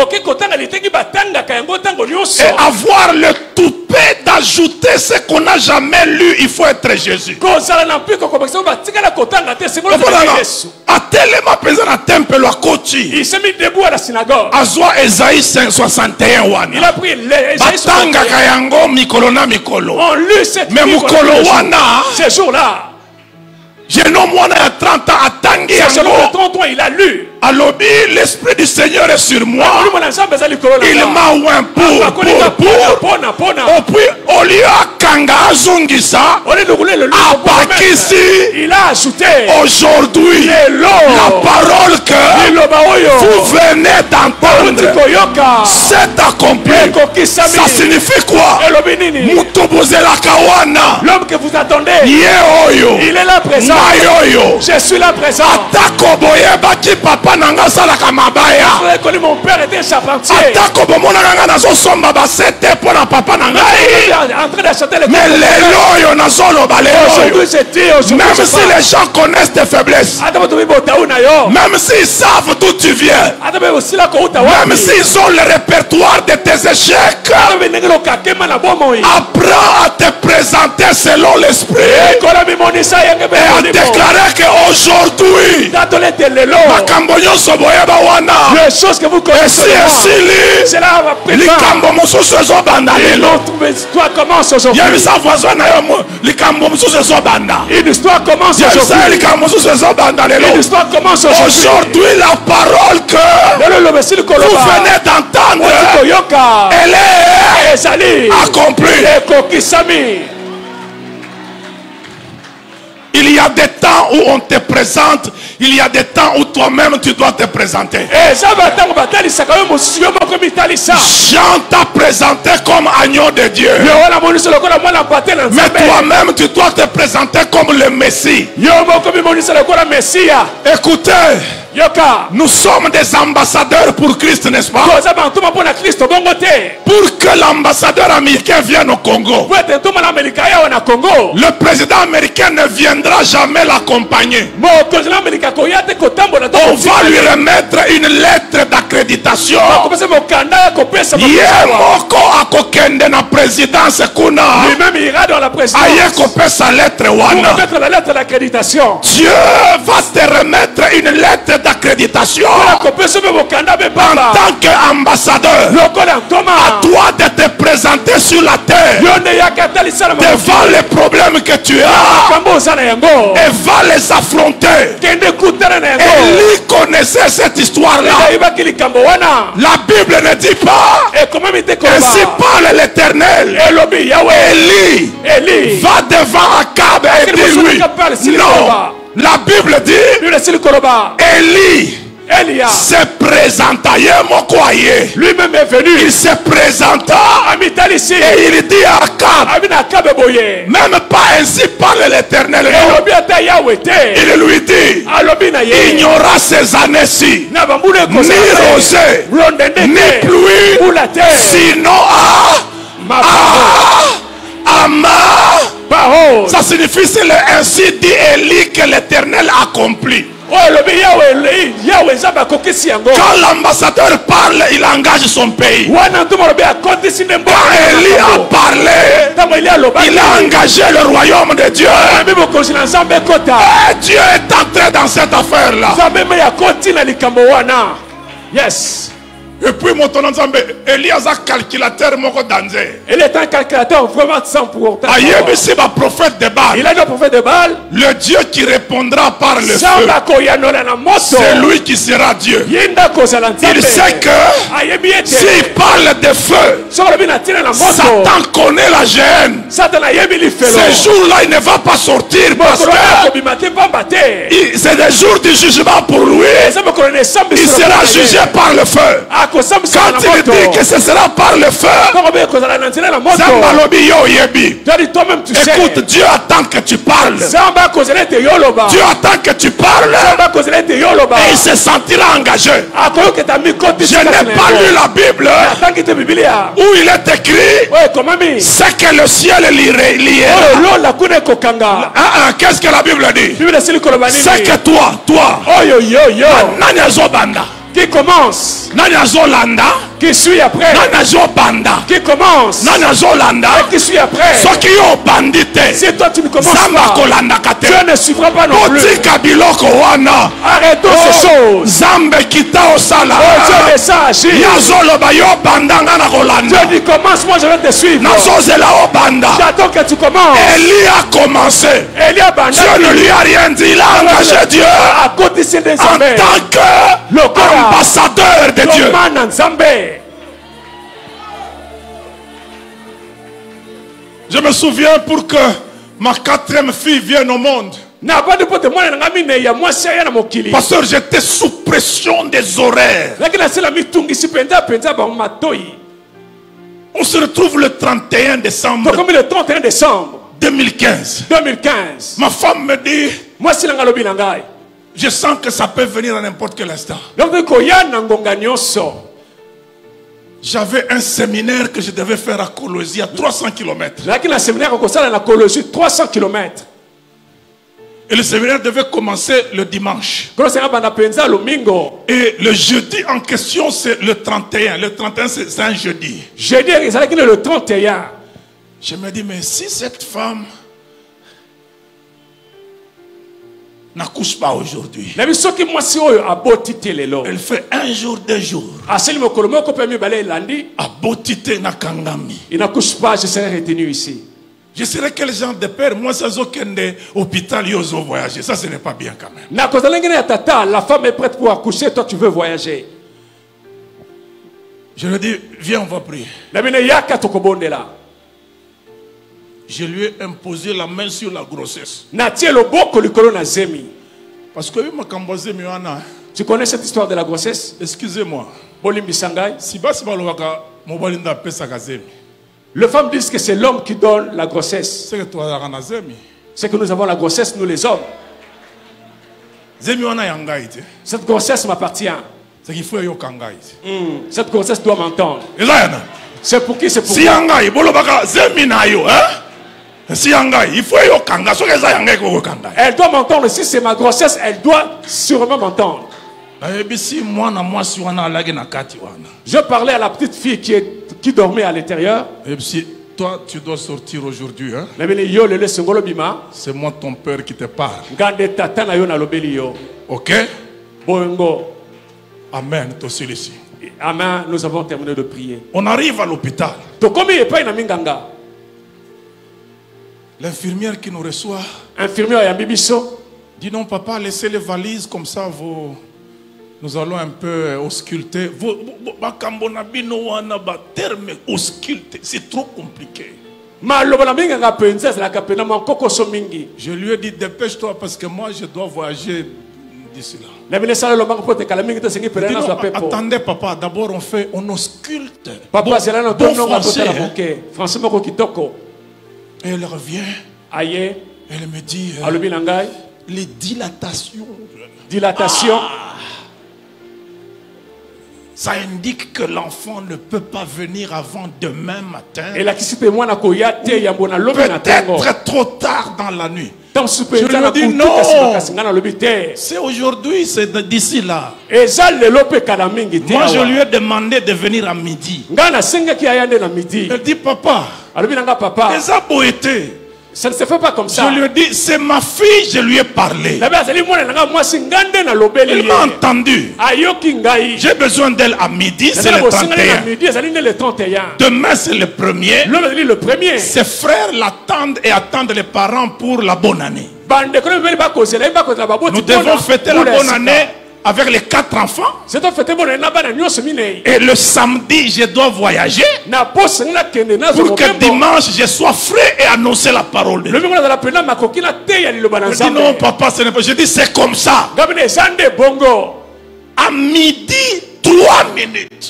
avoir le toupet d'ajouter ce qu'on n'a jamais lu. Il faut être Jésus. Atelema pesa na temple wa koti.
Il s'est mis debout à la synagogue.
Azwa Esaïe soixante et un wana.
Il a pris Esaïe soixante et un.
Batanga kayango mikolo na mikolo.
On lut cette
mais mukolo wana
ce jour-là.
Jeune homme a trente ans, a tangué.
Ce jeune homme de trente ans, il a lu.
Alobi, l'esprit du Seigneur est sur moi. Il
Il
m'a oint pour, pour, pour. Et puis, au lieu à Kanga Zungisa, Abakisi,
il a ajouté
aujourd'hui, la parole que vous venez d'entendre s'est accomplie. Ça signifie quoi? Mutobozela Kawana.
L'homme que vous attendez,
Yeoyo.
il est là présent.
Mayoyo.
Je suis là présent.
Atakoboye baki papa nanga salaka mabaya.
Vous avez connu mon père était charpentier.
Atakobomona nanga nazo somba basete pona papa nanga.
Il est en train d'acheter les
Mais les loyo nazolo bale
aujourd'hui c'est dit, aujourd'hui
même
c'est
si
pas.
les gens connaissent tes faiblesses, même s'ils savent d'où tu viens, même s'ils ont le répertoire de tes échecs, apprends à te présenter selon l'esprit et à déclarer qu'aujourd'hui makambo nyonso boyeba wana
les choses que vous
esi
connaissez,
esili
c'est là
likambo mosusu ezobanda lelo.
une histoire commence aujourd'hui.
yebisa voisin na yo mo- likambo mosusu ezobanda.
Une histoire commence
yebisa
aujourd'hui.
likambo mosusu ezobanda lelo.
Une histoire commence aujourd'hui.
Aujourd'hui la parole que
Lelo lo besili
vous
koloba.
venez d'entendre,
Koyoka.
elle est
Ezali.
accomplie.
Ekokisami.
Il y a des temps où on te présente, il y a des temps où toi-même tu dois te présenter.
Eza batango batalisaka yo mosusu yo moko mitalisa.
Jean t'a présenté comme agneau de Dieu.
Yo wana monisa lokola mwana mpate na
Mais
Nzambe.
toi-même tu dois te présenter comme le Messie.
Yo moko mimonisa lokola Mesia.
Écoutez,
Yoka.
nous sommes des ambassadeurs pour Christ, n'est-ce pas?
Koza bantuma mpona Kristo bongo te.
Pour que l'ambassadeur américain vienne au Congo,
Po ete ntuma na Amerika yawo na Congo.
le président américain ne viendra jamais l'accompagner.
Mokonzi na Amerika koya te kotambola to.
On va lui remettre une lettre d'accréditation.
Kopesa mokanda ya kopesa
Ye
mokanda.
moko akokende na présidence kuna
Lui-même ira dans la présidence.
aye kopesa lettre
Pour
wana.
remettre la lettre d'accréditation.
Dieu va te remettre une lettre d'accréditation
Kopesa me mokanda be
en
baba.
tant qu'ambassadeur.
Lokola
À
ntoma.
toi de te présenter sur la terre
Yo ne yaka talisa na
devant les problèmes que tu as
makambo oza na yango.
et va les affronter.
Kende kutana na yango.
Élie connaissait cette histoire-là.
Eyebaki likambo wana.
La Bible ne dit pas
Ekomami te
ainsi
koloba.
parle l'Éternel.
Elobi Yahweh.
Élie
Eli.
va devant Akab et dit-lui non. La Bible dit
Lui sili koloba.
Élie
Elia.
se présenta. Ye moko aye.
Lui-même est venu.
Il se présenta
Ami talisi.
et il dit à Akab,
Ami na kabe boye.
même pas ainsi parle l'Éternel. Non.
Elobi ata Yahweh te.
Il lui dit
Alobi na ye.
il n'y aura ces années-ci
Na bambule
ni
kozala te.
rosée
Rondende
ni
te.
pluie,
Pula te.
sinon à
Makambo.
Ama.
Parole.
Ça signifie c'est le ainsi dit Élie que l'Éternel accomplit.
Oh elobi Yahweh. Yahweh nzambe akokisi yango.
Quand l'ambassadeur parle, il engage son pays.
Wana ntuma lobi akotisi nde mboka.
Quand Élie a parlé,
Ntango Eli alobaki.
il a engagé le royaume de Dieu.
Ami bokonzi na nzambe ekota.
Et Dieu est entré dans cette affaire-là.
Nzambe me yakoti na likambo wana. Yes.
Et puis mon ton ensemble, Élie a un calculateur moko danze.
Il est un calculateur vraiment sans pour autant.
Ayebisi ba prophète de Baal.
Il a le prophète de Baal.
Le Dieu qui répondra par le feu,
Samba koyanola na moto.
c'est lui qui sera Dieu.
Yinda kozala nzambe.
Il sait que
ayebi ete.
s'il parle de feu,
Soko lobi na tina na moto.
Satan connaît la gêne.
Satan ayebi lifelo.
Ces jours-là, il ne va pas sortir parce
Mokolo
que
kobima te pamba te.
il- c'est des jours du jugement pour lui.
Eza mokolo na esambi
Il
solo
sera
na ye.
jugé par le feu.
Akosambisa
Quand
na
il
moto.
dit que ce sera par le feu,
Soko be kozala na ntina na moto.
Zambalobi yo yebi.
Tu as dit toi-même tu sais.
Écoute, Dieu attend que tu parles.
Samba kozala ete yoloba.
Dieu attend que tu parles
Samba kozala ete yoloba.
et il se sentira engagé.
Akoyoketa mikoti.
Je n'ai pas lu la Bible
Atangi te Biblia.
où il est écrit
Ouais, comment mi?
ce que le ciel lirait.
Oh, lo la kune kokanga.
Ah, ah, qu'est-ce que la Bible dit?
Bible sili koloba nini?
C'est que toi, toi,
Oh yo yo yo.
nani azobanda,
Qui commence?
nani azolanda,
Qui Qui suit après?
Nanazo banda.
Qui commence?
Nanazo landa.
Et qui suit après?
Soki yo bandite.
Si toi tu ne commences
Zamba
pas,
kolanda kate.
Dieu ne suivra pas non plus.
Botika biloko wana.
Arrêtons
Oh,
ces choses.
Zambe kita osala.
Oh, Dieu laisse ça agir.
Yazolo ba yo bandanga na kolanda.
Dieu dit commence, moi je vais te suivre.
Nazozela o banda.
J'attends que tu commences.
Élie a commencé.
Élie a bandé.
Dieu ne lui a rien dit. Il a engagé Dieu
À côté de des
en
hommes.
tant qu'ambassadeur de Dieu. Je me souviens pour que ma quatrième fille vienne au monde. Pasteur, j'étais sous pression des horaires. On se retrouve le trente et un décembre
le trente et un décembre
deux mille quinze.
deux mille quinze.
Ma femme me dit,
Moi, si l'on a lobby nangai.
je sens que ça peut venir à n'importe quel instant.
Donc, il y a un ngonga nyonso.
J'avais un séminaire que je devais faire à Colosie à trois cents kilomètres.
Là, il y a un séminaire qui est à Colosie, trois cents kilomètres.
Et le séminaire devait commencer le dimanche.
Et
Et le jeudi en question, c'est le trente et un. Le trente et un, c'est un jeudi.
jeudi, c'est le trente et un.
Je me dis, mais si cette femme n'accouche pas aujourd'hui,
Elle
elle fait un jour, deux jours. Abotite na kangami.
Il n'accouche pas, je serai retenu ici.
Je serais quel genre de père? Moi, ça zokende hôpital yozo voyager. Ça, ce n'est pas bien quand même.
La femme est prête pour accoucher, toi tu veux voyager.
Je lui dis, viens, on va prier. Je lui ai imposé la main sur la grossesse. Parce que
Tu connais cette histoire de la grossesse?
excusez-moi.
Si
Le
Les femmes disent que c'est l'homme qui donne la grossesse. C'est que nous avons la grossesse, nous les hommes. Cette grossesse m'appartient. Hmm, Cette grossesse doit m'entendre. C'est pour qui? C'est pour
Si
moi.
yangai bolobaka zemi na yo, hein? Si yangai, il faut yo kanga, so keza yangai ko kanga.
Elle doit m'entendre. Si c'est ma grossesse, elle doit sûrement m'entendre.
Ebisi mwana mwasi wana alage na kati wana.
Je parlais à la petite fille qui, est, qui dormait à l'intérieur.
Ebisi, toi tu dois sortir aujourd'hui, hein?
C'est
moi ton père qui te parle. OK?
Bongo.
Amen, toi celui-ci.
Amen, nous avons terminé de prier.
On arrive à l'hôpital. L'infirmière qui nous reçoit
Infirmière
dit non papa, laissez les valises comme ça, vous... nous allons un peu ausculter. C'est trop compliqué. Je lui ai dit dépêche-toi parce que moi je dois voyager d'ici là. Dit, non, attendez papa, d'abord on fait, on ausculte.
Papa, c'est là
bon français, hein. Et elle revient.
Aïe.
Elle me dit
euh,
les dilatations.
Dilatation.
Ah. Ça indique que l'enfant ne peut pas venir avant demain matin. Peut-être trop tard dans la nuit. Je lui ai dit non. C'est aujourd'hui, c'est d'ici là. Moi, je lui ai demandé de venir à midi. Elle dit papa, les a beau été.
Ça ne se fait pas comme ça.
Je lui ai dit, c'est ma fille, je lui ai parlé. Elle m'a entendu. J'ai besoin d'elle à midi, c'est le trente et un. Demain, c'est le premier. Ses frères l'attendent et attendent les parents pour la bonne année. Nous devons fêter la bonne année avec les quatre enfants. Et le samedi, je dois voyager pour que dimanche, je sois frais et annoncer la parole de Dieu. Je dis non, papa, ce n'est pas. Je dis c'est comme ça. À midi, trois minutes.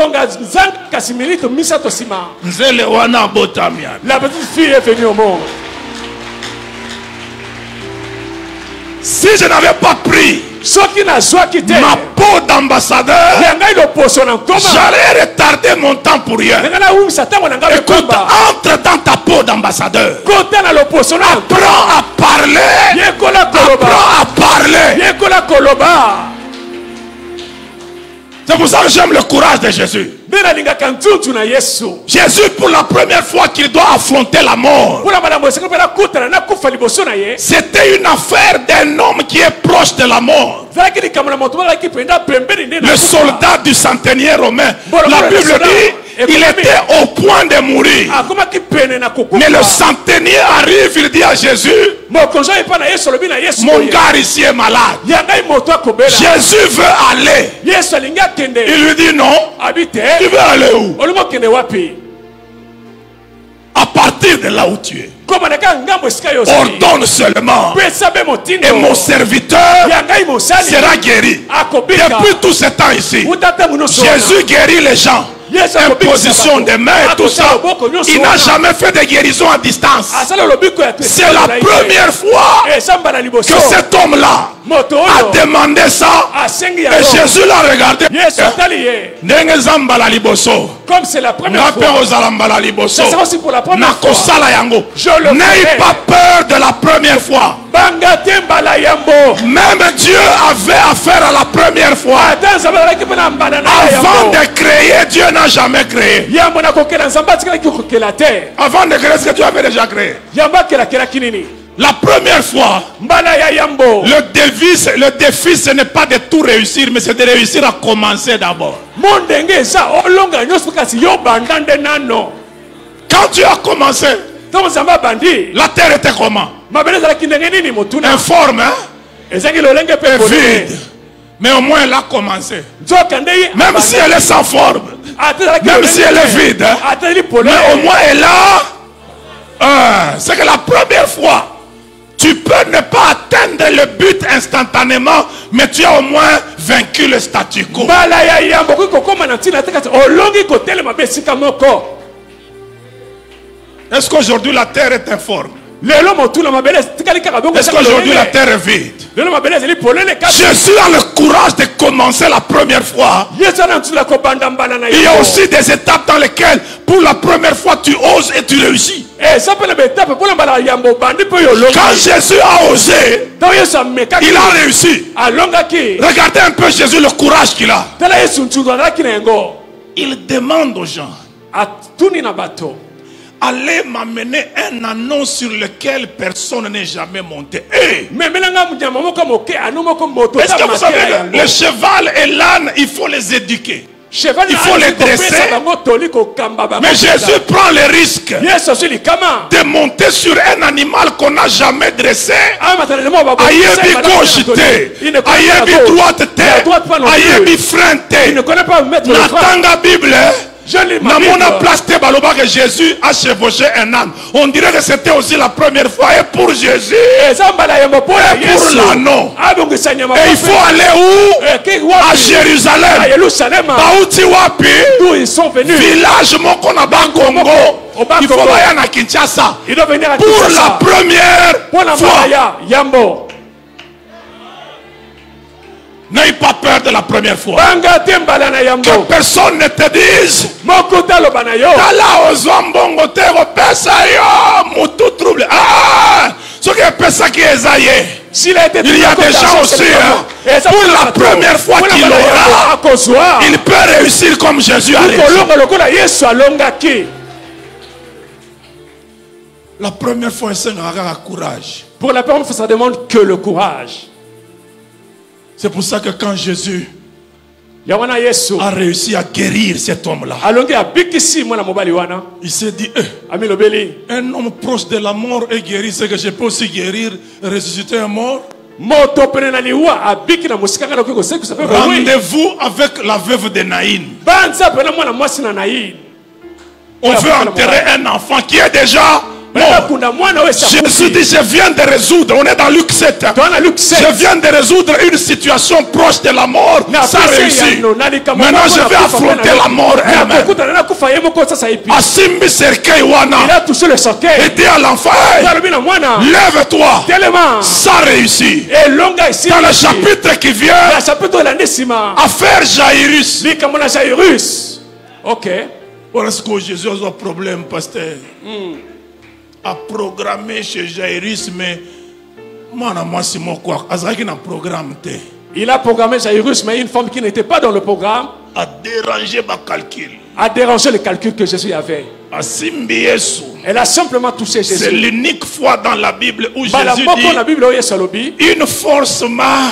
La petite fille est venue au monde.
Si je n'avais pas pris ma peau d'ambassadeur, j'allais retarder mon temps pour rien. Écoute, entre dans ta peau d'ambassadeur. Apprends à parler. Apprends à parler. C'est pour ça que j'aime le courage de Jésus. Il Jésus, pour la première fois qu'il doit affronter la mort, c'était une affaire d'un homme qui est proche de la mort. Le soldat du centenier romain, la Bible dit, il était au point de mourir. Mais le centenier arrive, il dit à Jésus, mon gars ici est malade. Jésus veut aller. Il lui dit non. Tu veux aller où? À partir de là où tu es, ordonne seulement et mon serviteur sera guéri. Depuis tout ce temps ici, Jésus guérit les gens. Imposition des mains et tout ça. Il n'a jamais fait de guérison à distance. C'est la première fois que cet homme-là a demandé ça. Et Jésus l'a regardé.
Comme c'est la première fois, ça sera aussi pour la première fois.
N'ayez pas peur de la première fois. Même Dieu avait affaire à la première fois. Avant de créer, Dieu n'a jamais créé. Avant de créer ce que Dieu avait déjà créé. La première fois, le défi, le défi ce n'est pas de tout réussir, mais c'est de réussir à commencer d'abord. Quand tu as commencé, la terre était comment? Informe, hein? Et vide. Mais au moins elle a commencé. Même si elle est sans forme, même si elle est vide, hein? Mais au moins elle a... Euh, c'est que la première fois, tu peux ne pas atteindre le but instantanément, mais tu as au moins vaincu le statu quo. Est-ce qu'aujourd'hui la terre est informe? Est-ce qu'aujourd'hui la terre est vide? Jésus a le courage de commencer la première fois. Il y a aussi des étapes dans lesquelles pour la première fois tu oses et tu réussis. Quand Jésus a osé, il a réussi. Regardez un peu Jésus, le courage qu'il a. Il demande aux gens, allez m'amener un anneau sur lequel personne n'est jamais monté. Hey! Est-ce que vous savez que le cheval et l'âne, il faut les éduquer, il faut les dresser. Mais Jésus prend le risque de monter sur un animal qu'on n'a jamais dressé. Ayebi gauche, ayebi droite, ayebi frein. Natanga Bible. Namona place te baloba que Jésus a chevauché un âne. On dirait que c'était aussi la première fois. Et pour Jésus, et pour l'anneau. Et il faut aller où? À Jérusalem. Baouti wapi?
D'où ils sont venus.
Village Mokonaba Congo. Il faut aller à Kinshasa. Pour la première fois. N'aie pas peur de la première fois. Que personne ne te dise Tala ozwambongo te repesa yo mutu trouble. Ah, ce qui est pesa qui est zaye. Il y a des gens aussi, hein, pour la première fois qu'il aura, il peut réussir comme Jésus a réussi. La première fois, c'est un courage.
Pour la première fois, ça demande que le courage.
C'est pour ça que quand Jésus a réussi à guérir cet homme-là, il s'est dit, eh, un homme proche de la mort est guéri, c'est que je peux aussi guérir et ressusciter un mort. Rendez-vous avec la veuve de Naïn. On veut enterrer un enfant qui est déjà mort. Jésus dit, je viens de résoudre, on est dans Luc sept, je viens de résoudre une situation proche de la mort, ça réussit. Maintenant je vais affronter la mort elle-même. Asimbi Serkei Wana, et dit à l'enfant, hey, lève-toi, ça réussit. Dans le chapitre qui vient, affaire Jairus.
Ok.
Est-ce que Jésus a un problème, pasteur? A programmé chez Jairus, mais moi, moi, c'est mon quoi. Un programme.
Il a programmé Jairus, mais une femme qui n'était pas dans le programme.
a dérangé ma calcul.
A dérangé le calcul que Jésus avait. Elle a simplement touché Jésus.
C'est l'unique fois dans la Bible où
Bah,
Jésus
la
dit une force m'a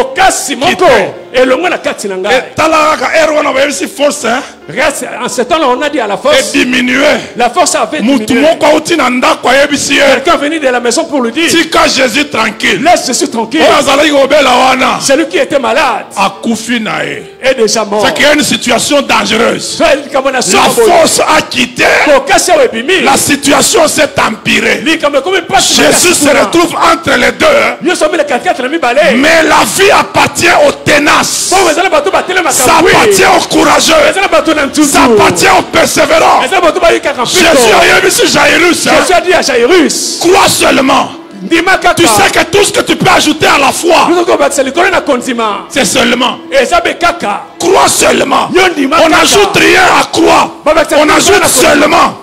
force, hein?
En ce temps-là, on a dit à la force.
Et diminué.
La force avait diminué. Quelqu'un venu de la maison pour lui dire.
Si quand Jésus tranquille.
Laisse Jésus tranquille. Celui qui était malade. Est déjà mort.
C'est qu'il y a une situation dangereuse. La force a quitté. La situation s'est empirée. Jésus se retrouve entre les deux. Mais la vie appartient aux ténaces. Ça appartient aux courageux. Ça appartient aux persévérants. Jésus a dit à Jairus, crois seulement. Tu sais que tout ce que tu peux ajouter à la foi, c'est seulement. Crois seulement. On n'ajoute rien à croire. On ajoute seulement.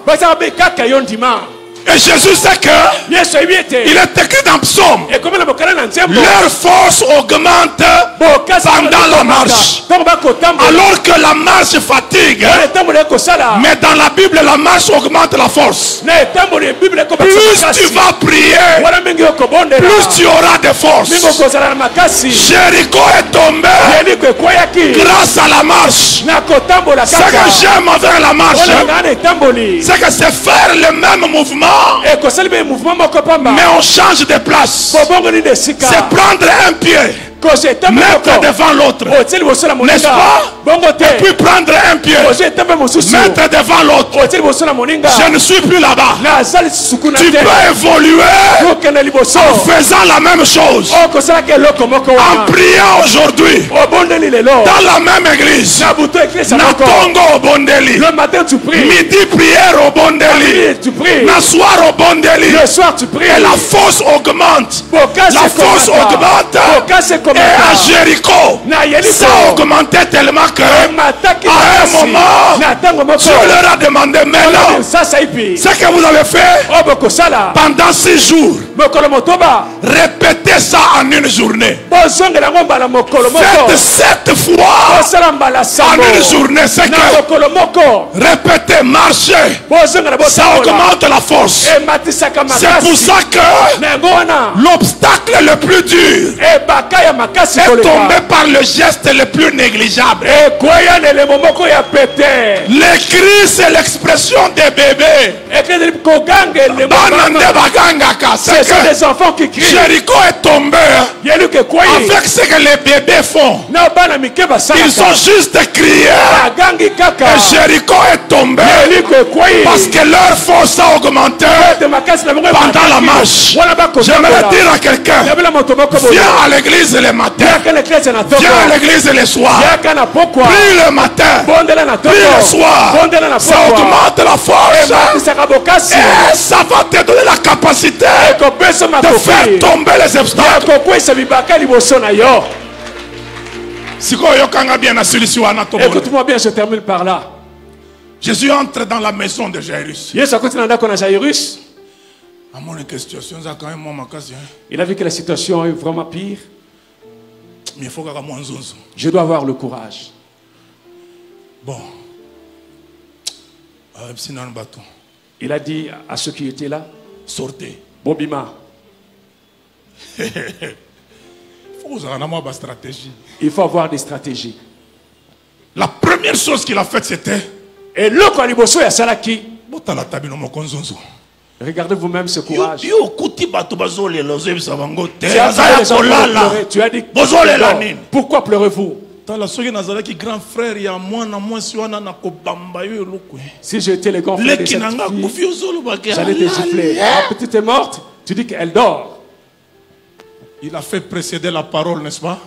Et Jésus sait que il est écrit dans Psaume, leur force augmente pendant la marche. Alors que la marche fatigue, mais dans la Bible la marche augmente la force. Plus tu vas prier, plus tu auras de force. Jéricho est tombé grâce à la marche. Ce que j'aime avec la marche, c'est que c'est faire le même mouvement, mais on change de place. C'est prendre un pied, mettre devant l'autre, n'est-ce pas? Et puis prendre un pied, mettre devant l'autre. Je ne suis plus là-bas. Tu peux évoluer en faisant la même chose, en priant aujourd'hui dans la même église. Natongo au Bondeli, midi prière au Bondeli, le soir au Bondeli, et la force augmente. La force augmente. Et à Jéricho, ça augmentait tellement que à un moment, Dieu leur a demandé maintenant, ce que vous avez fait pendant six jours, répétez ça en une journée. Faites sept fois en une journée. C'est que répétez, marchez, ça augmente la force. C'est pour ça que l'obstacle le plus dur est tombé par le geste le plus négligeable. Les cris, c'est l'expression des bébés.
Ce sont des enfants qui crient.
Jéricho est tombé avec ce que les bébés font. Ils ont juste crié. Et Jéricho est tombé parce que leur force a augmenté pendant la marche. J'aimerais dire à quelqu'un, viens à l'église le matin, viens à l'église le soir, prie le matin, prie le soir, ça augmente la force et ça va te donner la capacité de faire tomber les obstacles.
Écoute-moi bien, je termine par là.
Jésus entre dans la maison de Jairus.
Il a vu que la situation est vraiment pire. Je dois avoir le courage.
Bon.
Il a dit à ceux qui étaient là,
sortez.
Bobima. Il faut avoir des stratégies.
La première chose qu'il a faite, c'était
et le Kwaliboso ya Salaki. Regardez vous-même ce courage. Tu as dit pourquoi pleurez-vous? Si j'étais le grand frère de cette fille, j'allais te gifler. La petite est morte, tu dis qu'elle dort.
Il a fait précéder la parole, n'est-ce pas?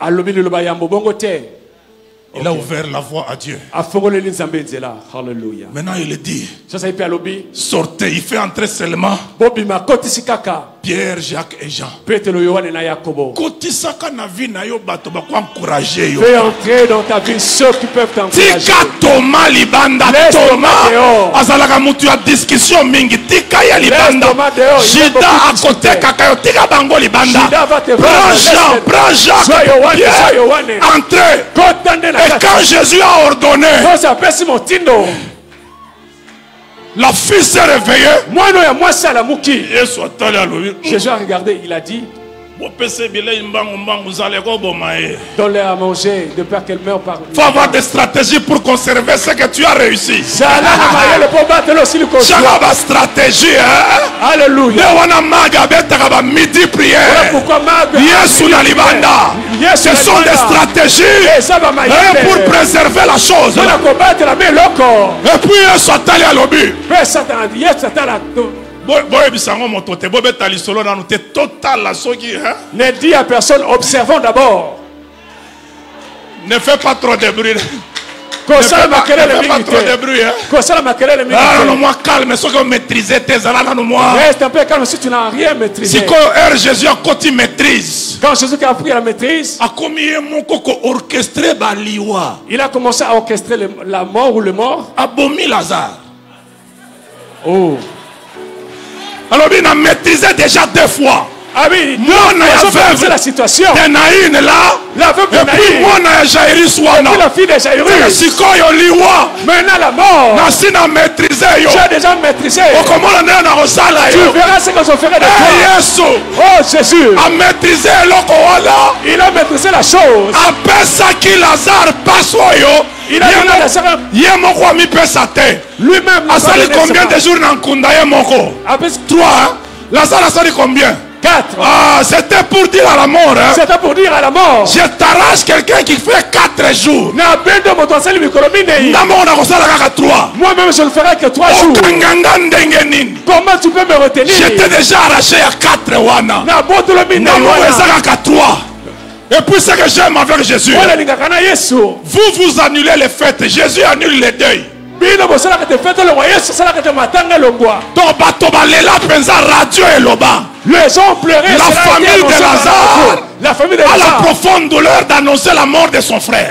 Il a ouvert la voie à Dieu.
Alléluia.
Maintenant il dit, sortez, il fait entrer seulement Pierre, Jacques et Jean.
Petelo, Yohane na Yakobo.
Kotisaka na vie na yo bato ba ko encourager yo.
Fais entrer dans ta vie ceux qui peuvent t'encourager.
Tika Thomas libanda Thomas. Azalaka mutu ya discussion mingi. Tika ya libanda. Jida à côté kaka yo tika bango libanda. Prends Jean, prends Jacques. Entrez. Et quand Jésus a ordonné, la fille s'est réveillée.
Jésus a regardé, il a dit, donne-leur à manger de peur qu'elle meure par.
Il faut avoir des stratégies pour conserver ce que tu as réussi. Chaque stratégie, hein?
Alléluia.
Midi prière. Ce sont des stratégies pour préserver la chose. Et puis, ils sont allés à l'obus.
Ne dis à personne, observons d'abord.
Ne fais pas trop de bruit.
Ne fais pas,
ne fais pas trop de bruit. Ah, non, moi calme, ce que maîtriser tes alala, non, moi.
Reste un peu calme si tu n'as rien maîtrisé.
Si quand Jésus a côté maîtrise.
Quand Jésus a appris la maîtrise, il a commencé à orchestrer le, la mort ou le mort.
Abomi Lazare.
Oh.
Alors il a maîtrisé déjà deux fois.
Ah oui,
moi on a
fait la situation.
Tenaïn là.
La veuve de
et puis moi on a Jairus wana.
La fille de Jairus.
Si quand yo liwa.
Maintenant la mort.
Na si na maîtrisé yo.
Tu as déjà maîtrisé.
O comment on a na rosala yo.
Tu verras ce que je ferai de toi.
Yesu.
Oh Jésus.
A maîtrisé loko wala.
Il a maîtrisé la chose.
Après ça qui Lazare passe yo.
Il a donné la sœur.
Yemoko mi pesa te.
Lui-même.
A sali combien de jours dans Kunda Yemoko? Trois. Lazare a sali combien?
Quatre.
Ah, c'était pour dire à la mort. Hein?
C'était pour dire à la mort.
Je t'arrache quelqu'un qui fait quatre jours.
Moi-même je ne ferai que trois jours. Comment tu peux me retenir?
J'étais déjà arraché à quatre wana. trois. Et puis ce que j'aime avec Jésus. Vous vous annulez les fêtes. Jésus annule les deuils. Donc
les gens pleuraient.
La famille de Lazare,
la famille de
Lazare,
a
la profonde douleur d'annoncer la mort de son frère.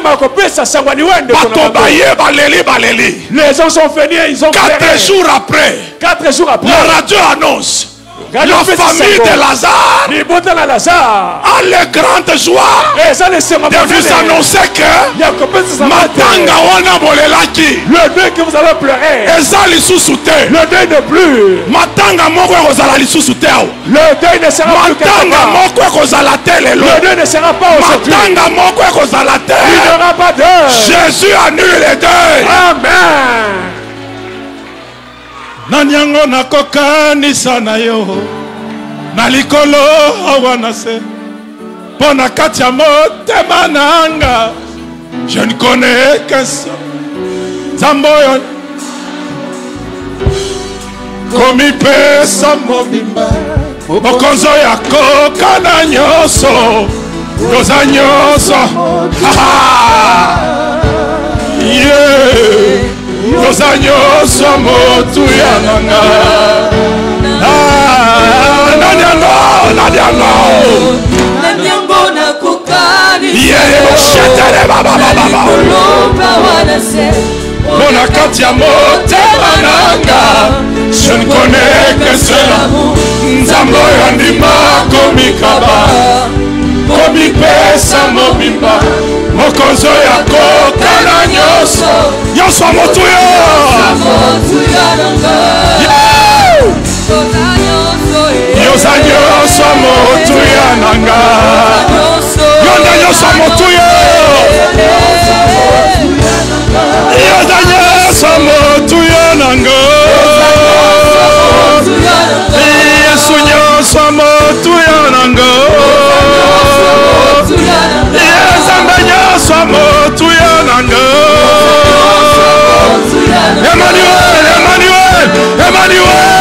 Les gens sont venus, ils ont
Quatre
pleuré.
jours après,
Quatre jours après,
la radio annonce. La famille de Lazare a les grandes joies de vous annoncer que Matanga wana bolelaki.
Le deuil que vous avez pleuré,
le
deuil ne plus.
Matanga moko ekozala lisusu te.
Le deuil ne sera plus.
Matanga moko ekozala te lelo.
Le deuil ne sera pas aujourd'hui.
Matanga moko ekozala te.
Il n'y aura pas deuil.
Jésus annule les deuils.
Amen.
Nanyango nakokanisa na yo na likolo awana se pona kati ya motema nanga je ne connais que ça Zamboyo komi pesa mobimba mokonzo ya kokana nyoso yoza nyoso yeah yoza nyoso motu ya nanga nadiango nadiango
nadiango na kokani
yeye shetere baba baba mona kati ya motema nanga je ne connais que cela nzambo ya ndima komikaba komipesa mobimba mokonzo ya kokana nyoso nyonso motu yo yoza nyonso motu ya nanga yonda nyonso motu yo yoza nyonso motu ya nanga yesu nyonso motu ya nanga yezanga nyonso motu ya nanga Emmanuel Emmanuel Emmanuel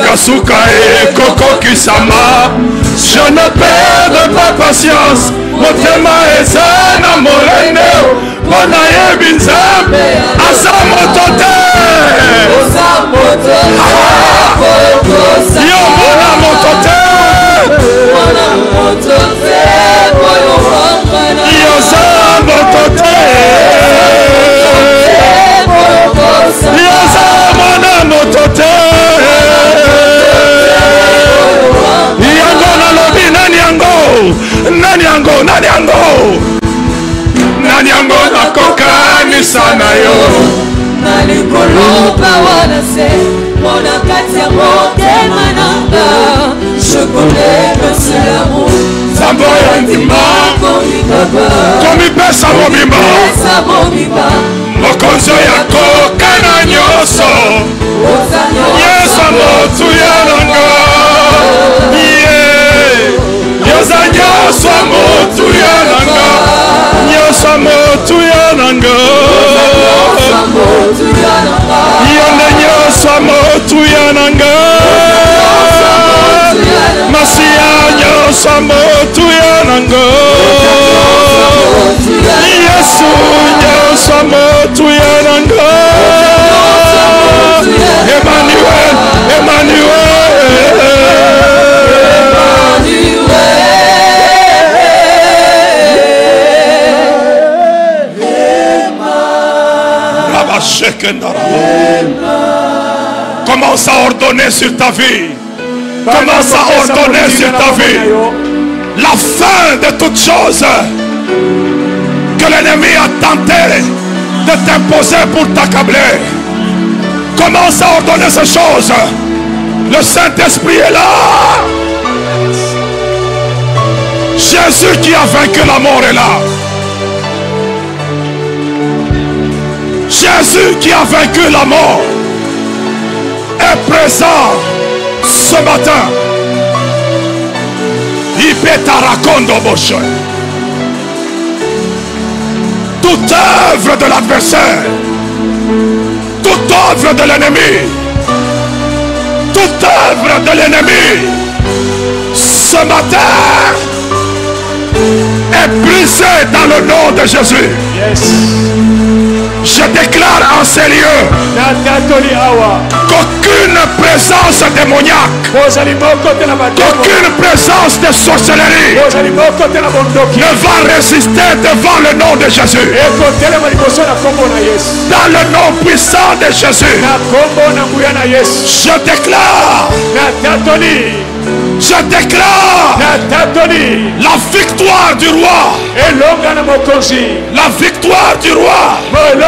Sukasuka et Koko Kisama. Je ne perds pas patience. Motema ezana molene. Mona yebinzambe. Asa motote. Osa motote. Yo mona motote. Mona motote. Yo sa motote. Yo sa mona motote. Yango na lobi nani yango. Nani yango, nani yango. Nani yango na kokani sana yo.
Nani koloba wana se. Mona katia mote mananga. Je connais le seul amour.
Sambo ya ndima. Komi pesa momimba. Pesa momimba. Mokonzo ya kokana nyoso. Yesu motu ya nanga. Yosa nyoso motu ya nanga. Nyoso motu ya nanga. Yonde nyoso motu ya nanga. Masia nyoso motu ya nanga. Yesu nyoso motu ya nanga. Emmanuel, Emmanuel. Commence à ordonner sur ta vie. Commence à ordonner sur ta vie la fin de toutes choses que l'ennemi a tenté de t'imposer pour t'accabler. Commence à ordonner ces choses. Le Saint-Esprit est là. Jésus qui a vaincu la mort est là. Jésus qui a vaincu la mort est présent ce matin. Toute œuvre de l'adversaire, toute œuvre de l'ennemi, toute œuvre de l'ennemi ce matin est brisée dans le nom de Jésus. Yes. Je déclare en ces lieux qu'aucune présence démoniaque, qu'aucune présence de sorcellerie ne va résister devant le nom de Jésus. Dans le nom puissant de Jésus, je déclare, je déclare la victoire du roi. La victoire du roi.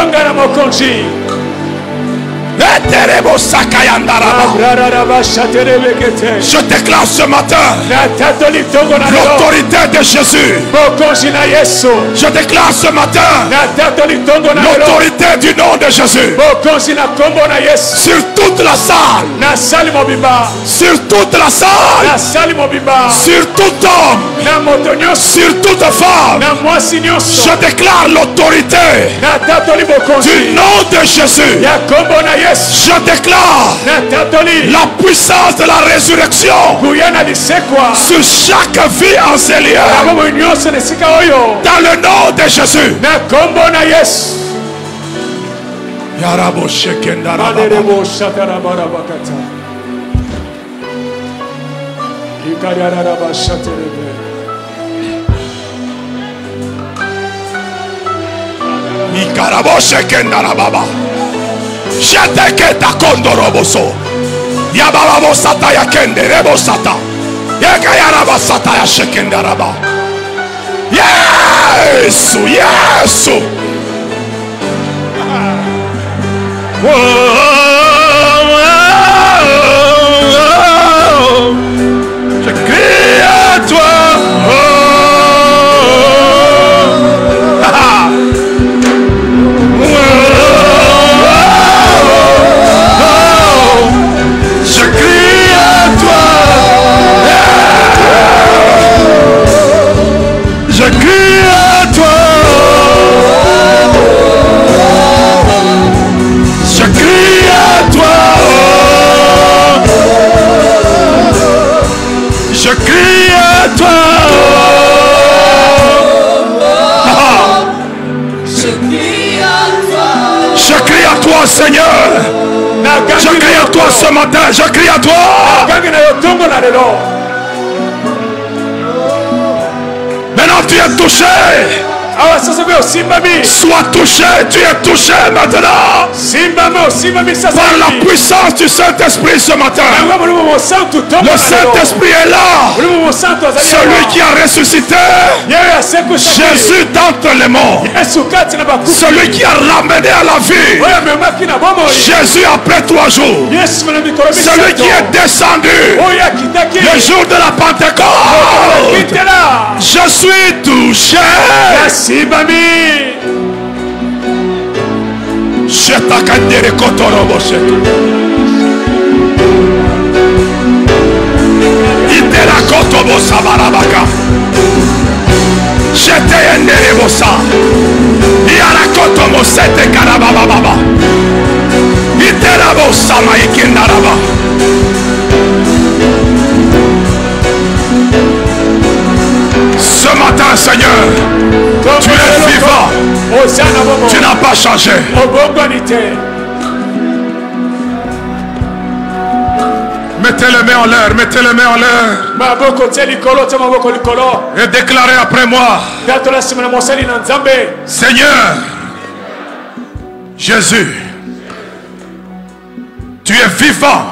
Je déclare ce matin l'autorité de Jésus. Je déclare ce matin l'autorité du nom de Jésus sur toute la salle, sur toute la salle, sur tout homme, sur toute femme. Je déclare l'autorité du nom de Jésus. Je déclare la puissance de la résurrection sur chaque vie en ces lieux. Dans le nom de Jésus. Jete ta kondoroboso. Yababa sata ya kende rebo sata. Yeka yaraba sata ya shekenda raba. Yesu, Yesu. Je crie à toi. Je crie à toi. Je crie Oh Seigneur, je crie à toi ce matin, je crie à toi. Maintenant tu es touché. Sois touché, tu es touché maintenant par la puissance du Saint-Esprit ce matin. Le Saint-Esprit est là, celui qui a ressuscité Jésus d'entre les morts, celui qui a ramené à la vie Jésus après trois jours, celui qui est descendu le jour de la Pentecôte. Je suis touché. Je t'accadere kotorobo shetu. Itera kotobo sabarabaka. Je te endere bosa. Iara kotomo sete karabababa. Itera bosa maikindaraba. Ce matin, Seigneur, tu es vivant. Tu n'as pas changé. Mettez les mains en l'air, mettez les mains en l'air. Et déclarez après moi. Seigneur, Jésus, tu es vivant.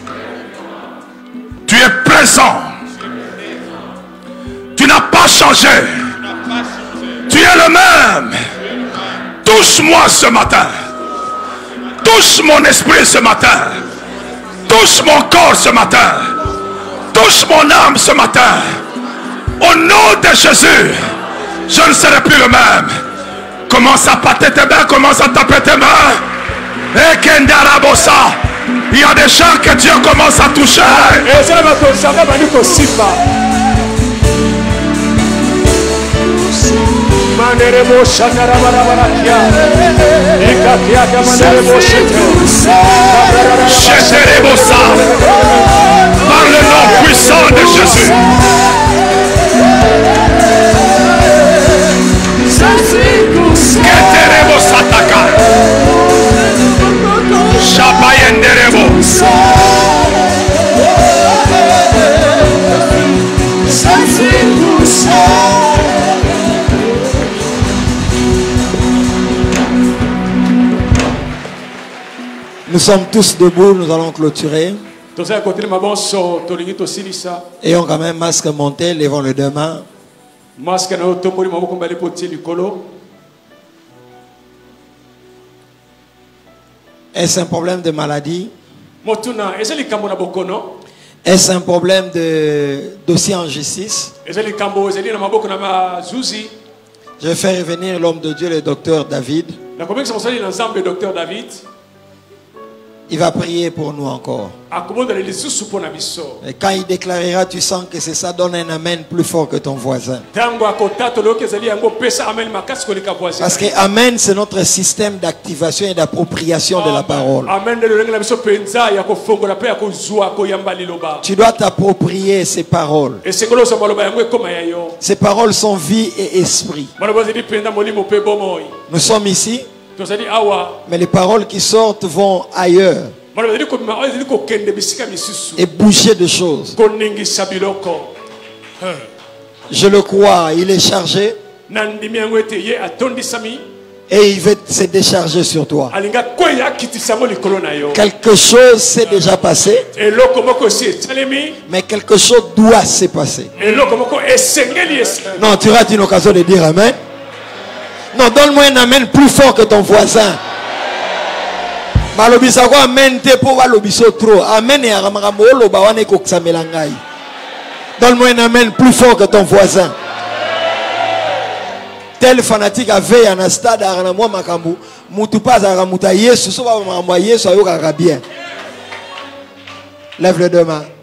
Tu es présent. Tu n'as pas changé. Tu es le même. Touche-moi ce matin. Touche mon esprit ce matin. Touche mon corps ce matin. Touche mon âme ce matin. Au nom de Jésus, je ne serai plus le même. Commence à pâter tes mains. Commence à taper tes mains. Et Kendarabosa. Il y a des gens que Dieu commence à toucher.
Manerebo shanara barabarakia. Ekakia manerebo shete.
Cheterebo ça. Par le nom puissant de Jésus. Keterebo sataka. Shabayenderebo.
Nous sommes tous debout, nous allons clôturer. Ayons quand même masque monté, levons les deux mains. Est-ce un problème de maladie? Est-ce un problème de dossier en justice? Je vais faire revenir l'homme de Dieu, le docteur David. Il va prier pour nous encore. Et quand il déclarera, tu sens que c'est ça, donne un amen plus fort que ton voisin. Parce que amen, c'est notre système d'activation et d'appropriation de la parole. Tu dois t'approprier ces paroles. Ces paroles sont vie et esprit. Nous sommes ici, mais les paroles qui sortent vont ailleurs et bouger de choses. Je le crois, il est chargé et il veut se décharger sur toi. Quelque chose s'est déjà passé, mais quelque chose doit se passer. Non, tu auras une occasion de dire amen. Non, donne-moi un amen plus fort que ton voisin. Malobisa ko amen te po balobiso trop. Amen ya makambo loba wana ko ksamela ngai. Donne-moi un amen plus fort que ton voisin. Tel fanatique avait un stade à moi makambo. Mutu pas à ramuta Yesu so ba makambo Yesu ayoka bien. Lève les deux mains.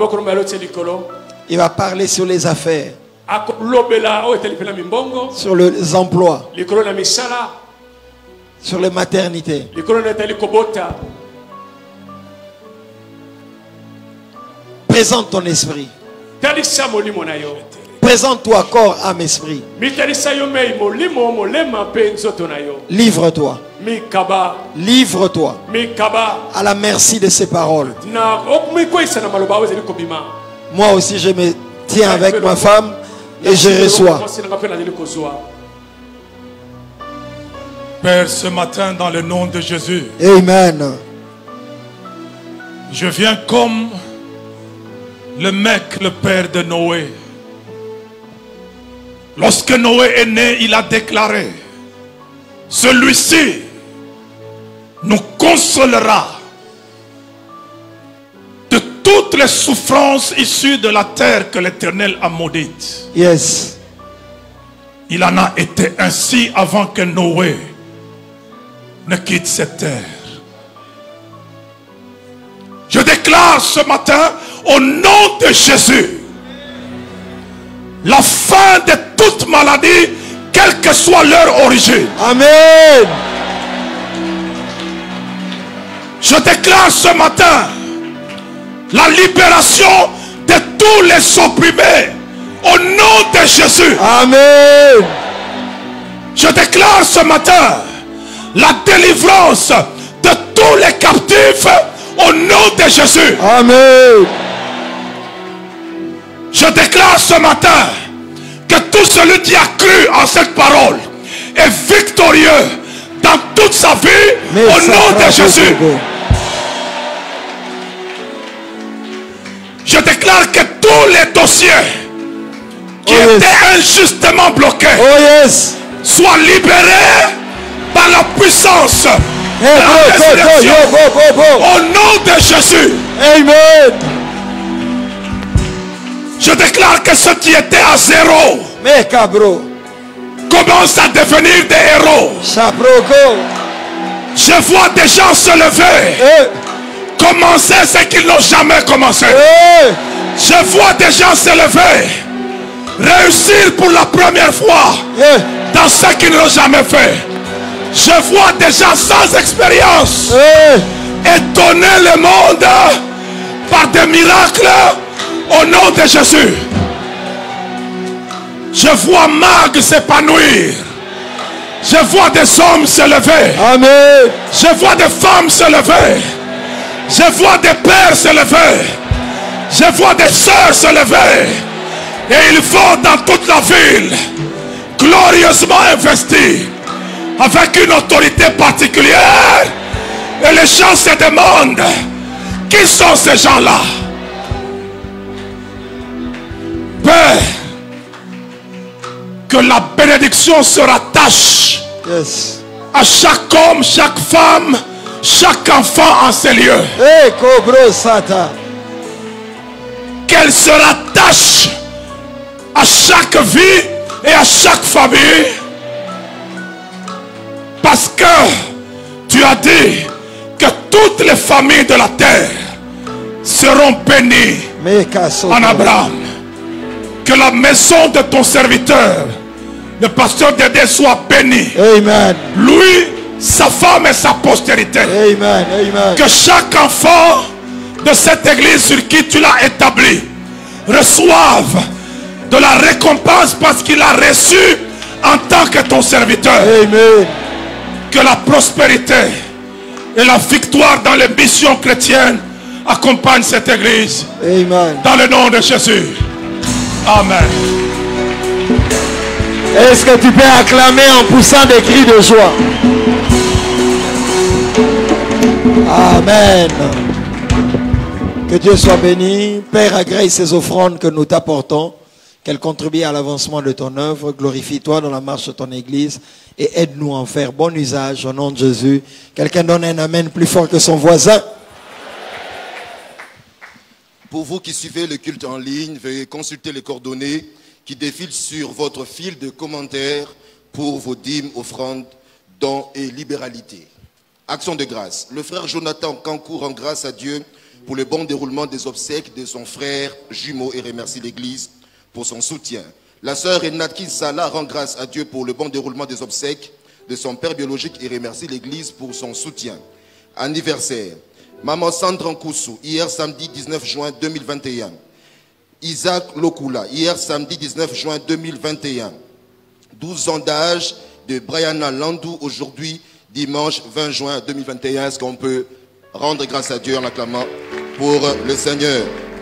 Il va parler sur les affaires, sur les emplois, sur les maternités. Présente ton esprit. Présente-toi corps, âme, esprit. Livre-toi. Livre-toi à la merci de ces paroles. Moi aussi, je me tiens avec ma femme et je reçois.
Père, ce matin, dans le nom de Jésus,
Amen.
Je viens comme le mec, le père de Noé. Lorsque Noé est né, il a déclaré: celui-ci nous consolera de toutes les souffrances issues de la terre que l'Éternel a maudite.
Yes.
Il en a été ainsi avant que Noé ne quitte cette terre. Je déclare ce matin au nom de Jésus la fin de toute maladie, quelle que soit leur origine.
Amen.
Je déclare ce matin la libération de tous les opprimés au nom de Jésus.
Amen.
Je déclare ce matin la délivrance de tous les captifs au nom de Jésus.
Amen.
Je déclare ce matin que tout celui qui a cru en cette parole est victorieux dans toute sa vie. Mais au nom de Jésus. Je déclare que tous les dossiers qui oh étaient yes. injustement bloqués
oh yes.
soient libérés par la puissance
hey, de la résurrection.
Au nom de Jésus.
Amen.
Je déclare que ceux qui étaient à zéro
mais cabro
commencent à devenir des héros.
Chaproco.
Je vois des gens se lever,
hey.
commencer ce qu'ils n'ont jamais commencé.
Hey.
Je vois des gens se lever, réussir pour la première fois
hey.
dans ce qu'ils n'ont jamais fait. Je vois des gens sans expérience
hey.
étonner le monde par des miracles au nom de Jésus. Je vois Mag s'épanouir. Je vois des hommes se lever.
Amen.
Je vois des femmes se lever. Je vois des pères se lever. Je vois des sœurs se lever. Et ils vont dans toute la ville, glorieusement investis, avec une autorité particulière. Et les gens se demandent: qui sont ces gens-là? Père, que la bénédiction se rattache
yes.
à chaque homme, chaque femme, chaque enfant en ces lieux.
Hey, cobro sata.
Qu'elle se rattache à chaque vie et à chaque famille. Parce que tu as dit que toutes les familles de la terre seront bénies en Abraham. Que la maison de ton serviteur, le pasteur Dédé, soit bénie.
Amen.
Lui, sa femme et sa postérité.
Amen. Amen.
Que chaque enfant de cette église sur qui tu l'as établi reçoive de la récompense parce qu'il a reçu en tant que ton serviteur.
Amen.
Que la prospérité et la victoire dans les missions chrétiennes accompagnent cette église.
Amen.
Dans le nom de Jésus. Amen.
Est-ce que tu peux acclamer en poussant des cris de joie? Amen. Que Dieu soit béni. Père, agrée ces offrandes que nous t'apportons, qu'elles contribuent à l'avancement de ton œuvre. Glorifie-toi dans la marche de ton église et aide-nous à en faire bon usage au nom de Jésus. Quelqu'un donne un amen plus fort que son voisin.
Pour vous qui suivez le culte en ligne, veuillez consulter les coordonnées qui défilent sur votre fil de commentaires pour vos dîmes, offrandes, dons et libéralités. Action de grâce. Le frère Jonathan Kankou rend grâce à Dieu pour le bon déroulement des obsèques de son frère jumeau et remercie l'Église pour son soutien. La sœur Enatkin Salah rend grâce à Dieu pour le bon déroulement des obsèques de son père biologique et remercie l'Église pour son soutien. Anniversaire. Maman Sandra Nkoussou, hier samedi dix-neuf juin deux mille vingt et un. Isaac Lokula, hier samedi dix-neuf juin deux mille vingt et un. douze ans d'âge de Brianna Landou, aujourd'hui dimanche vingt juin deux mille vingt et un. Est-ce qu'on peut rendre grâce à Dieu en acclamant pour le Seigneur?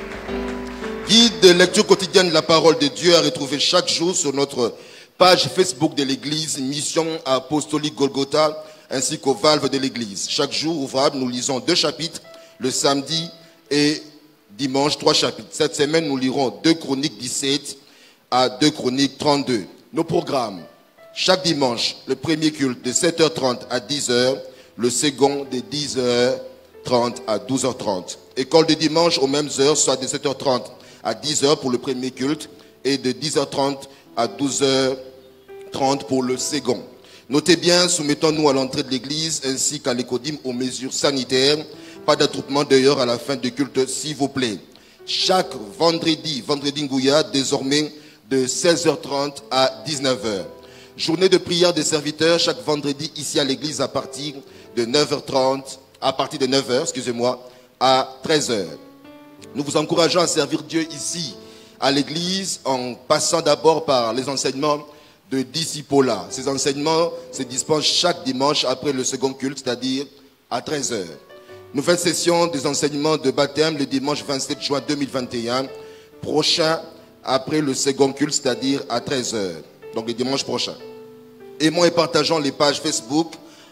Guide de lecture quotidienne de la parole de Dieu à retrouver chaque jour sur notre page Facebook de l'église, Mission Apostolique Golgotha, ainsi qu'aux valves de l'église. Chaque jour ouvrable, nous lisons deux chapitres, le samedi et dimanche, trois chapitres. Cette semaine, nous lirons deux Chroniques dix-sept à deux Chroniques trente-deux. Nos programmes, chaque dimanche, le premier culte de sept heures trente à dix heures, le second de dix heures trente à douze heures trente. École de dimanche aux mêmes heures, soit de sept heures trente à dix heures pour le premier culte et de dix heures trente à douze heures trente pour le second. Notez bien, soumettons-nous à l'entrée de l'église ainsi qu'à l'écodime aux mesures sanitaires. Pas d'attroupement d'ailleurs à la fin du culte, s'il vous plaît. Chaque vendredi, vendredi Ngouya, désormais de seize heures trente à dix-neuf heures. Journée de prière des serviteurs chaque vendredi ici à l'église à partir de neuf heures trente, à partir de neuf heures, excusez-moi, à treize heures. Nous vous encourageons à servir Dieu ici à l'église en passant d'abord par les enseignements de discipolat. Ces enseignements se dispensent chaque dimanche après le second culte, c'est-à-dire à treize heures. Nouvelle session des enseignements de baptême le dimanche vingt-sept juin deux mille vingt et un, prochain après le second culte, c'est-à-dire à treize heures. Donc le dimanche prochain. Aimons et partageons les pages Facebook.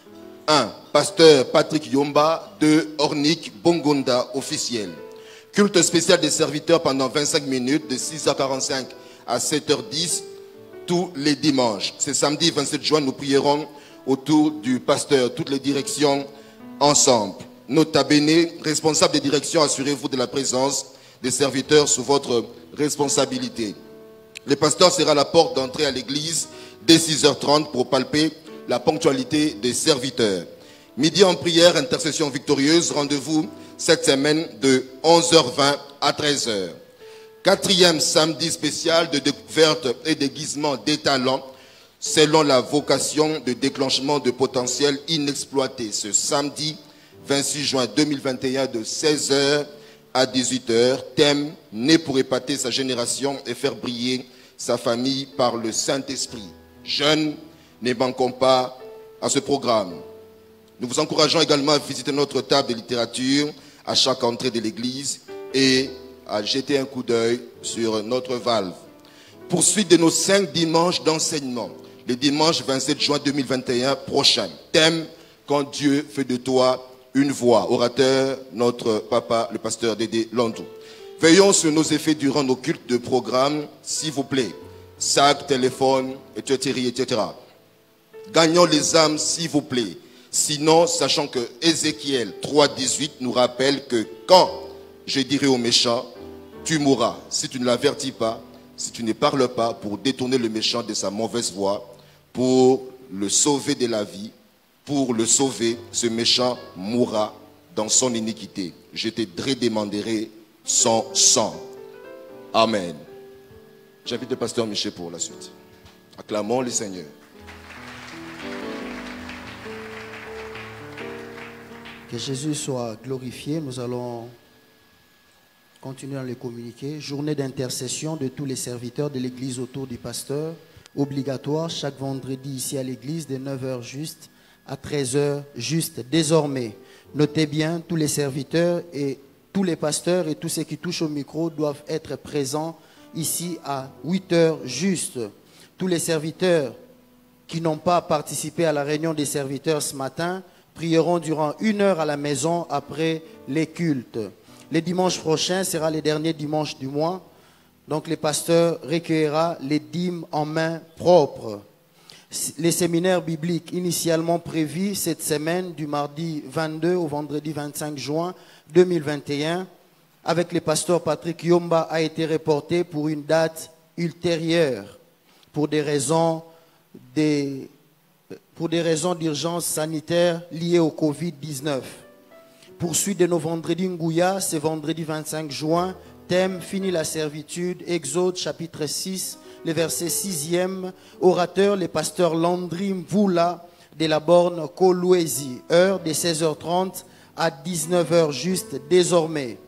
un. Pasteur Patrick Yomba. deux. Ornick Bongonda officiel. Culte spécial des serviteurs pendant vingt-cinq minutes de six heures quarante-cinq à sept heures dix tous les dimanches. Ce samedi vingt-sept juin, nous prierons autour du pasteur, toutes les directions ensemble. Nota bene, responsable des directions, assurez-vous de la présence des serviteurs sous votre responsabilité. Le pasteur sera à la porte d'entrée à l'église dès six heures trente pour palper la ponctualité des serviteurs. Midi en prière, intercession victorieuse, rendez-vous cette semaine de onze heures vingt à treize heures. Quatrième samedi spécial de découverte et déguisement des talents selon la vocation de déclenchement de potentiel inexploité. Ce samedi vingt-six juin deux mille vingt et un de seize heures à dix-huit heures. Thème: né pour épater sa génération et faire briller sa famille par le Saint-Esprit. Jeunes, ne manquons pas à ce programme. Nous vous encourageons également à visiter notre table de littérature à chaque entrée de l'église et à jeter un coup d'œil sur notre valve. Poursuite de nos cinq dimanches d'enseignement. Le dimanche vingt-sept juin deux mille vingt et un prochain. Thème: quand Dieu fait de toi une voix. Orateur, notre papa, le pasteur Dédé Landou. Veillons sur nos effets durant nos cultes de programme, s'il vous plaît. Sac, téléphone, et cetera, et cetera. Gagnons les âmes, s'il vous plaît. Sinon, sachant que Ézéchiel trois dix-huit nous rappelle que quand je dirai au méchant, tu mourras, si tu ne l'avertis pas, si tu ne parles pas pour détourner le méchant de sa mauvaise voie, pour le sauver de la vie, pour le sauver, ce méchant mourra dans son iniquité. Je te redemanderai son sang. Amen. J'invite le pasteur Michel pour la suite. Acclamons le Seigneur.
Que Jésus soit glorifié. Nous allons continuer à le communiquer. Journée d'intercession de tous les serviteurs de l'église autour du pasteur. Obligatoire chaque vendredi ici à l'église de neuf heures juste à treize heures juste. Désormais, notez bien, tous les serviteurs et tous les pasteurs et tous ceux qui touchent au micro doivent être présents ici à huit heures juste. Tous les serviteurs qui n'ont pas participé à la réunion des serviteurs ce matin prieront durant une heure à la maison après les cultes. Le dimanche prochain sera le dernier dimanche du mois. Donc le pasteur recueillera les dîmes en main propre. Les séminaires bibliques initialement prévus cette semaine du mardi vingt-deux au vendredi vingt-cinq juin deux mille vingt et un avec le pasteur Patrick Yomba a été reporté pour une date ultérieure pour des raisons des pour des raisons d'urgence sanitaire liées au covid dix-neuf. Poursuite de nos vendredis Ngouya, c'est vendredi vingt-cinq juin. Thème: fini la servitude. Exode chapitre six, le verset sixième. Orateur, le pasteur Landry Mvula de la borne Kolwezi. Heure de seize heures trente à dix-neuf heures juste désormais.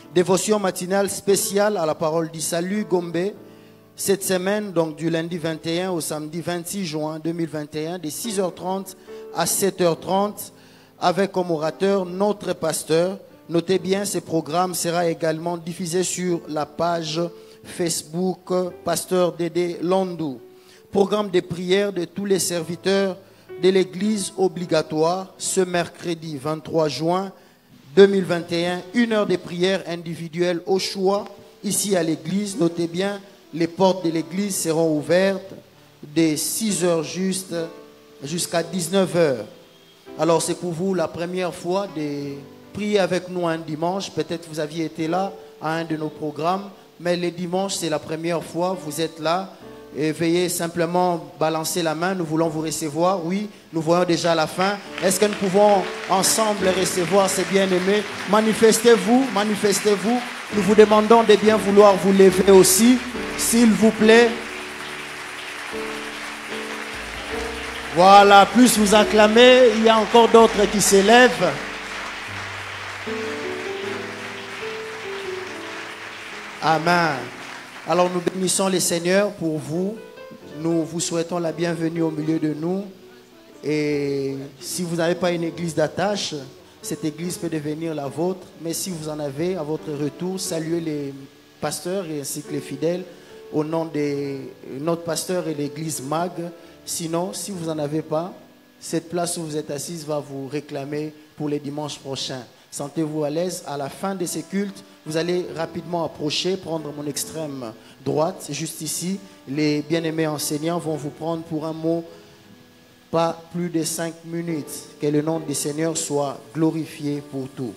Dévotion matinale spéciale à la parole du salut Gombe. Cette semaine, donc du lundi vingt et un au samedi vingt-six juin deux mille vingt et un, de six heures trente à sept heures trente, avec comme orateur notre pasteur. Notez bien, ce programme sera également diffusé sur la page Facebook Pasteur Dédé Landou. Programme de prière de tous les serviteurs de l'église obligatoire ce mercredi vingt-trois juin deux mille vingt et un, une heure de prière individuelle au choix ici à l'église. Notez bien, les portes de l'église seront ouvertes de six heures juste jusqu'à dix-neuf heures. Alors c'est pour vous la première fois de prier avec nous un dimanche. Peut-être vous aviez été là à un de nos programmes, mais les dimanches c'est la première fois, vous êtes là. Et veuillez simplement balancer la main, nous voulons vous recevoir. Oui, nous voyons déjà la fin. Est-ce que nous pouvons ensemble recevoir ces bien-aimés? Manifestez-vous, manifestez-vous. Nous vous demandons de bien vouloir vous lever aussi, s'il vous plaît. Voilà, plus vous acclamez, il y a encore d'autres qui s'élèvent. Amen. Alors nous bénissons les Seigneurs pour vous. Nous vous souhaitons la bienvenue au milieu de nous. Et si vous n'avez pas une église d'attache, cette église peut devenir la vôtre. Mais si vous en avez, à votre retour, saluez les pasteurs et ainsi que les fidèles au nom de notre pasteur et l'église M A G. Sinon, si vous n'en avez pas, cette place où vous êtes assise va vous réclamer pour les dimanches prochains. Sentez-vous à l'aise. À la fin de ces cultes, vous allez rapidement approcher, prendre mon extrême droite, juste ici. Les bien-aimés enseignants vont vous prendre pour un mot, pas plus de cinq minutes. Que le nom du Seigneur soit glorifié pour tout.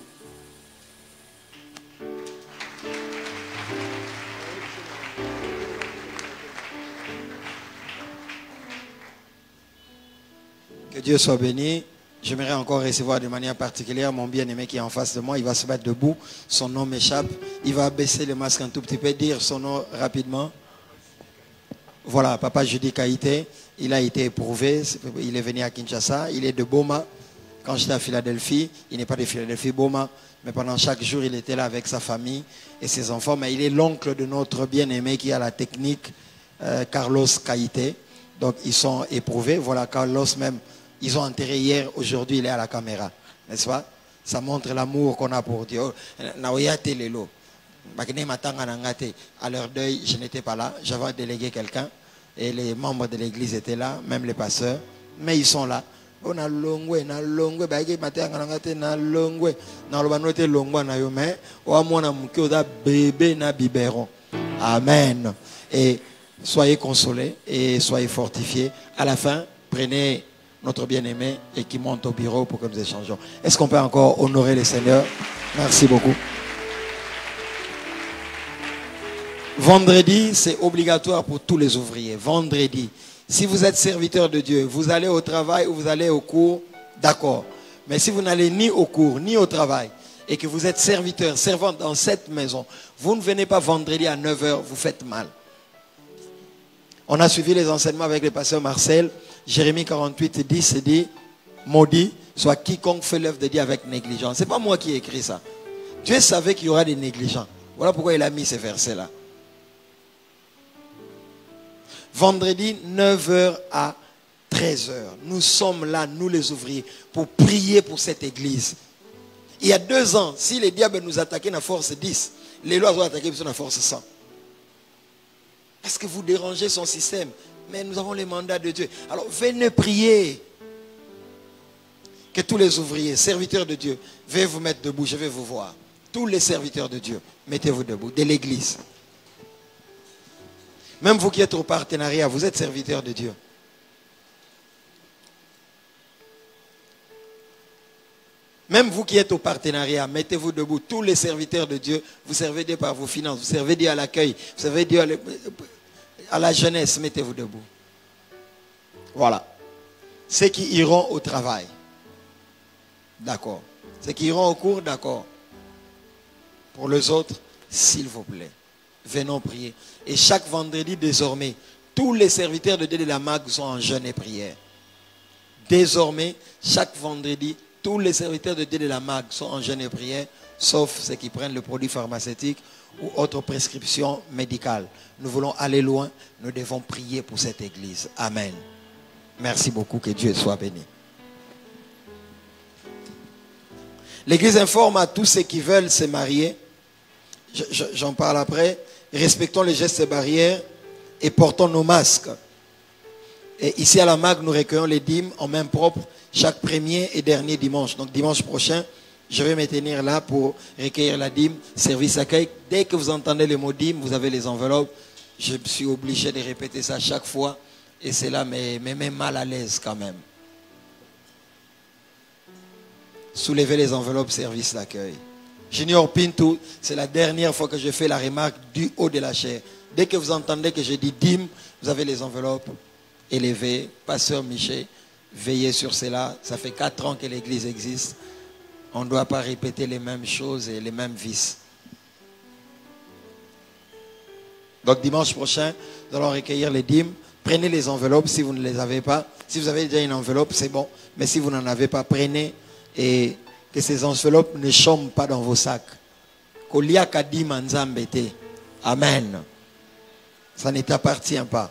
Que Dieu soit béni. J'aimerais encore recevoir de manière particulière mon bien-aimé qui est en face de moi. Il va se mettre debout. Son nom m'échappe. Il va baisser le masque un tout petit peu. Dire son nom rapidement. Voilà, Papa Judy Kaïté. Il a été éprouvé. Il est venu à Kinshasa. Il est de Boma. Quand j'étais à Philadelphie, il n'est pas de Philadelphie, Boma. Mais pendant chaque jour, il était là avec sa famille et ses enfants. Mais il est l'oncle de notre bien-aimé qui a la technique, euh, Carlos Kaïté. Donc, ils sont éprouvés. Voilà, Carlos même. Ils ont enterré hier, aujourd'hui il est à la caméra. N'est-ce pas? Ça montre l'amour qu'on a pour Dieu. À leur deuil, je n'étais pas là. J'avais délégué quelqu'un. Et les membres de l'église étaient là, même les pasteurs. Mais ils sont là. On a longwe, na longwe, baïge matin ngangate na longwe, na lobanote longwa na yome, o amona mukioda bébé na biberon. Amen. Et soyez consolés et soyez fortifiés. À la fin, prenez notre bien-aimé et qui monte au bureau pour que nous échangeons. Est-ce qu'on peut encore honorer le Seigneur? Merci beaucoup. Vendredi, c'est obligatoire pour tous les ouvriers. Vendredi. Si vous êtes serviteur de Dieu, vous allez au travail ou vous allez au cours, d'accord. Mais si vous n'allez ni au cours, ni au travail, et que vous êtes serviteur, servante dans cette maison, vous ne venez pas vendredi à neuf heures, vous faites mal. On a suivi les enseignements avec le pasteur Marcel. Jérémie quarante-huit, dix dit, maudit soit quiconque fait l'œuvre de Dieu avec négligence. Ce n'est pas moi qui ai écrit ça. Dieu savait qu'il y aura des négligents. Voilà pourquoi il a mis ces versets-là. Vendredi, neuf heures à treize heures. Nous sommes là, nous les ouvriers, pour prier pour cette église. Il y a deux ans, si les diables nous attaquaient à force dix, les lois ont attaqué à force cent. Parce que vous dérangez son système. Mais nous avons les mandats de Dieu. Alors venez prier. Que tous les ouvriers, serviteurs de Dieu, veuillez vous mettre debout, je vais vous voir. Tous les serviteurs de Dieu, mettez-vous debout, de l'église. Même vous qui êtes au partenariat, vous êtes serviteurs de Dieu. Même vous qui êtes au partenariat, mettez-vous debout. Tous les serviteurs de Dieu, vous servez Dieu par vos finances, vous servez Dieu à l'accueil, vous servez Dieu à, le, à la jeunesse, mettez-vous debout. Voilà. Ceux qui iront au travail, d'accord. Ceux qui iront au cours, d'accord. Pour les autres, s'il vous plaît, venons prier. Et chaque vendredi, désormais, tous les serviteurs de Dieu de la M A G sont en jeûne et prière. Désormais, chaque vendredi, tous les serviteurs de Dieu de la M A G sont en jeûne et prière, sauf ceux qui prennent le produit pharmaceutique ou autre prescription médicale. Nous voulons aller loin, nous devons prier pour cette église. Amen. Merci beaucoup, que Dieu soit béni. L'église informe à tous ceux qui veulent se marier, j'en parle après, respectons les gestes barrières et portons nos masques. Et ici à la M A G, nous recueillons les dîmes en main propre chaque premier et dernier dimanche. Donc dimanche prochain, je vais me tenir là pour recueillir la dîme, service accueil. Dès que vous entendez le mot dîme, vous avez les enveloppes. Je suis obligé de répéter ça chaque fois et cela me, me met mal à l'aise quand même. Soulevez les enveloppes, service d'accueil. Junior Pinto, c'est la dernière fois que je fais la remarque du haut de la chair. Dès que vous entendez que je dis dîme, vous avez les enveloppes élevées. Pasteur Michel, veillez sur cela. Ça fait quatre ans que l'église existe. On ne doit pas répéter les mêmes choses et les mêmes vices. Donc dimanche prochain, nous allons recueillir les dîmes. Prenez les enveloppes si vous ne les avez pas. Si vous avez déjà une enveloppe, c'est bon. Mais si vous n'en avez pas, prenez. Et que ces enveloppes ne chôment pas dans vos sacs. Amen. Ça ne t'appartient pas.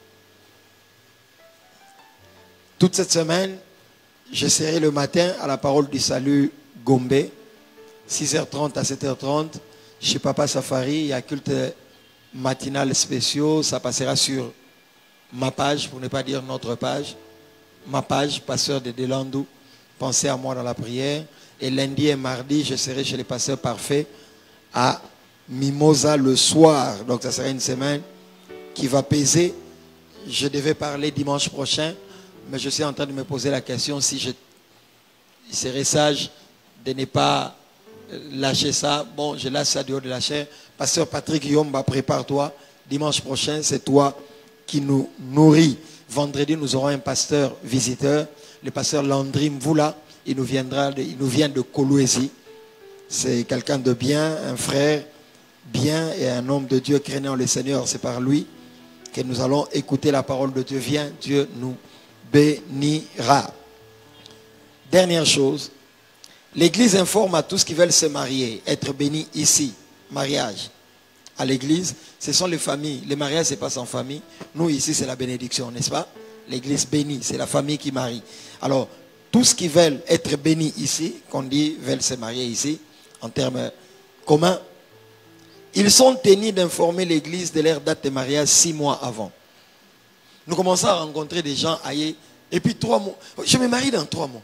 Toute cette semaine, je serai le matin à la parole du salut Gombe, six heures trente à sept heures trente, chez Papa Safari. Il y a culte matinal spéciaux. Ça passera sur ma page, pour ne pas dire notre page. Ma page, pasteur de Delandou. Pensez à moi dans la prière. Et lundi et mardi, je serai chez les pasteurs parfaits à Mimosa le soir. Donc ça sera une semaine qui va peser. Je devais parler dimanche prochain, mais je suis en train de me poser la question si je serais sage de ne pas lâcher ça. Bon, je lâche ça du haut de la chair. Pasteur Patrick Yomba, prépare-toi. Dimanche prochain, c'est toi qui nous nourris. Vendredi, nous aurons un pasteur visiteur. Le pasteur Landry Mvoula, il nous, viendra de, il nous vient de Kolwezi. C'est quelqu'un de bien, un frère bien et un homme de Dieu craignant le Seigneur. C'est par lui que nous allons écouter la parole de Dieu. Viens, Dieu nous bénira. Dernière chose, l'église informe à tous qui veulent se marier, être bénis ici. Mariage à l'église, ce sont les familles. Les mariages se passent en famille. Nous ici, c'est la bénédiction, n'est-ce pas? L'église bénie, c'est la famille qui marie. Alors, tous qui veulent être bénis ici, qu'on dit veulent se marier ici, en termes communs, ils sont tenus d'informer l'église de leur date de mariage six mois avant. Nous commençons à rencontrer des gens ailleurs, et puis trois mois. Je me marie dans trois mois.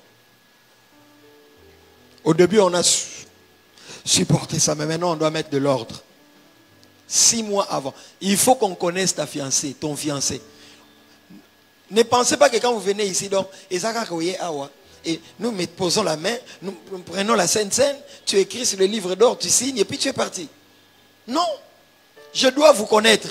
Au début, on a supporté ça, mais maintenant, on doit mettre de l'ordre. Six mois avant. Il faut qu'on connaisse ta fiancée, ton fiancé. Ne pensez pas que quand vous venez ici, donc, et nous nous posons la main, nous prenons la Sainte Seine, tu écris sur le livre d'or, tu signes, et puis tu es parti. Non, je dois vous connaître.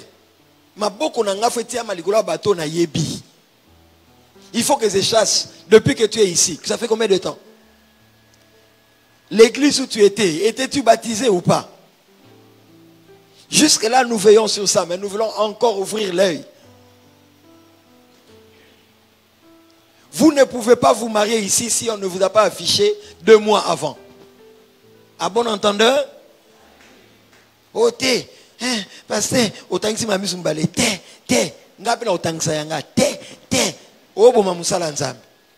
Il faut que je chasse depuis que tu es ici. Ça fait combien de temps? L'église où tu étais, étais-tu baptisé ou pas? Jusque là, nous veillons sur ça, mais nous voulons encore ouvrir l'œil. Vous ne pouvez pas vous marier ici si on ne vous a pas affiché deux mois avant. À bon entendeur? Oh, t'es, hein, pasteur, autant que si ma mise m'balé, t'es, t'es, n'appelle autant que ça yanga, t'es, t'es, oh, bon, ma moussala nzam.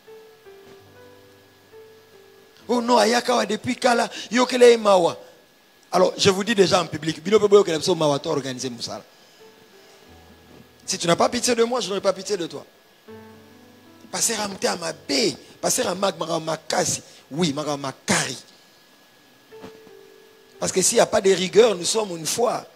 Oh non, ayaka depuis kala, yokele mawa. Alors, je vous dis déjà en public, si tu n'as pas pitié de moi, je n'aurai pas pitié de toi. Passer à ma bé, passer à ma makasi, oui, ma makari. Parce que s'il n'y a pas de rigueur, nous sommes une foi.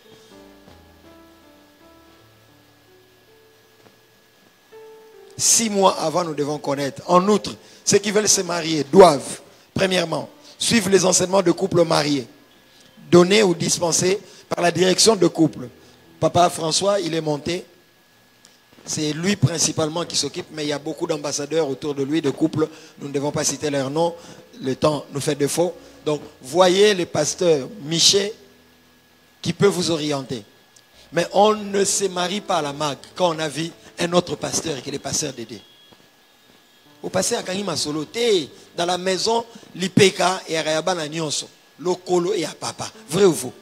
Six mois avant, nous devons connaître. En outre, ceux qui veulent se marier doivent, premièrement, suivre les enseignements de couple mariés, donnés ou dispensés par la direction de couple. Papa François, il est monté. C'est lui principalement qui s'occupe, mais il y a beaucoup d'ambassadeurs autour de lui, de couples. Nous ne devons pas citer leurs noms. Le temps nous fait défaut. Donc, voyez le pasteur Michel qui peut vous orienter. Mais on ne se marie pas à la M A G quand on a vu un autre pasteur qui est le pasteur Dédé. Au passé à Kangi Masolo, dans la maison, l'Ipeka et Arayaba na Nyonso, le Kolo et à papa. Vrai ou faux?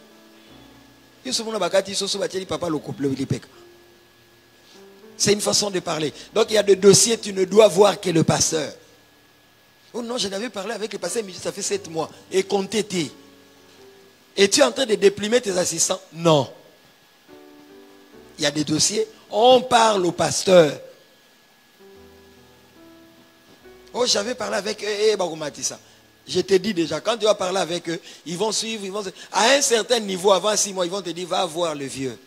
C'est une façon de parler. Donc il y a des dossiers, tu ne dois voir que le pasteur. Oh non, je n'avais parlé avec le pasteur, mais ça fait sept mois. Et compté tes. Et tu es en train de déprimer tes assistants? Non. Il y a des dossiers, on parle au pasteur. Oh, j'avais parlé avec eux, eh, Baroumatissa. Je te dis déjà, quand tu vas parler avec eux, ils vont suivre, ils vont suivre. À un certain niveau, avant six mois, ils vont te dire, va voir le vieux.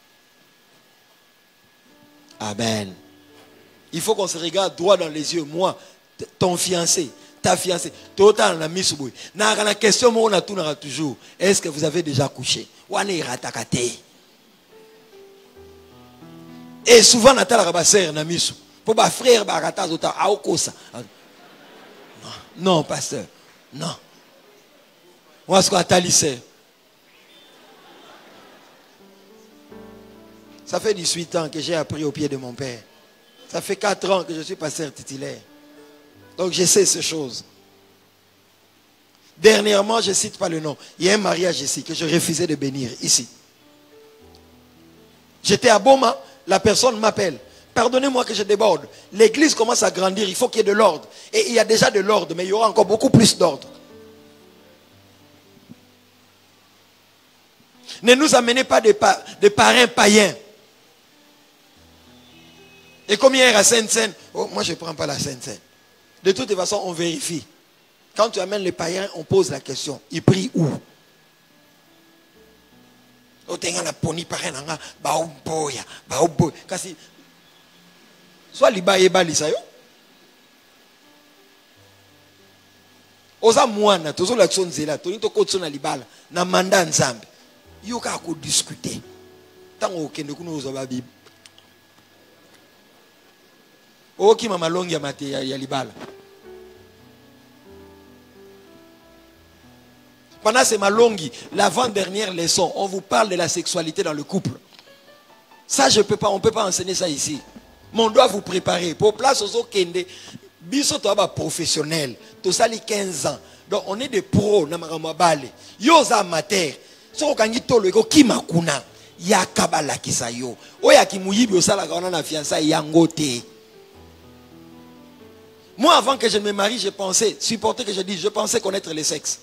Amen. Il faut qu'on se regarde droit dans les yeux. Moi, ton fiancé, ta fiancée, total la mise au la question, on a toujours. Est-ce que vous avez déjà couché? Et souvent, on a la sœur na misu. Pour ma frère, barata zota aokosa. Non, pasteur. Non. Moi, ce qu'on a talissé. Ça fait dix-huit ans que j'ai appris au pied de mon père. Ça fait quatre ans que je suis pasteur titulaire. Donc je sais ces choses. Dernièrement, je ne cite pas le nom. Il y a un mariage ici que je refusais de bénir, ici. J'étais à Boma, la personne m'appelle. Pardonnez-moi que je déborde. L'église commence à grandir, il faut qu'il y ait de l'ordre. Et il y a déjà de l'ordre, mais il y aura encore beaucoup plus d'ordre. Ne nous amenez pas des, pa des parrains païens. Et comme hier à Sainte-Seine, oh, moi je ne prends pas la Sainte-Seine. De toute façon, on vérifie. Quand tu amènes les païens, on pose la question. Ils prient où? Soit liba yeba lisayo. Oza mwana, tozo l'action zela, toni to kotso na libala, na manda nzambe. Yo ka ko discuter. Tango okende kuno ozo ba bib. Oki mama longi ya mate ya libala. Pendant ces malongi, l'avant-dernière leçon, on vous parle de la sexualité dans le couple. Ça, je peux pas, on ne peut pas enseigner ça ici. Mais on doit vous préparer. Pour place aux kende, biso toba professionnel, tout ça les quinze ans. Donc on est des pros na maramabale. Yo za amateur. So kangi tolo eko kimakuna. Ya kabala kisayo. Oya kimuyibi osala ka na fiançailles yangote. Moi avant que je me marie, je pensais, supporter que je dis, je pensais connaître le sexe.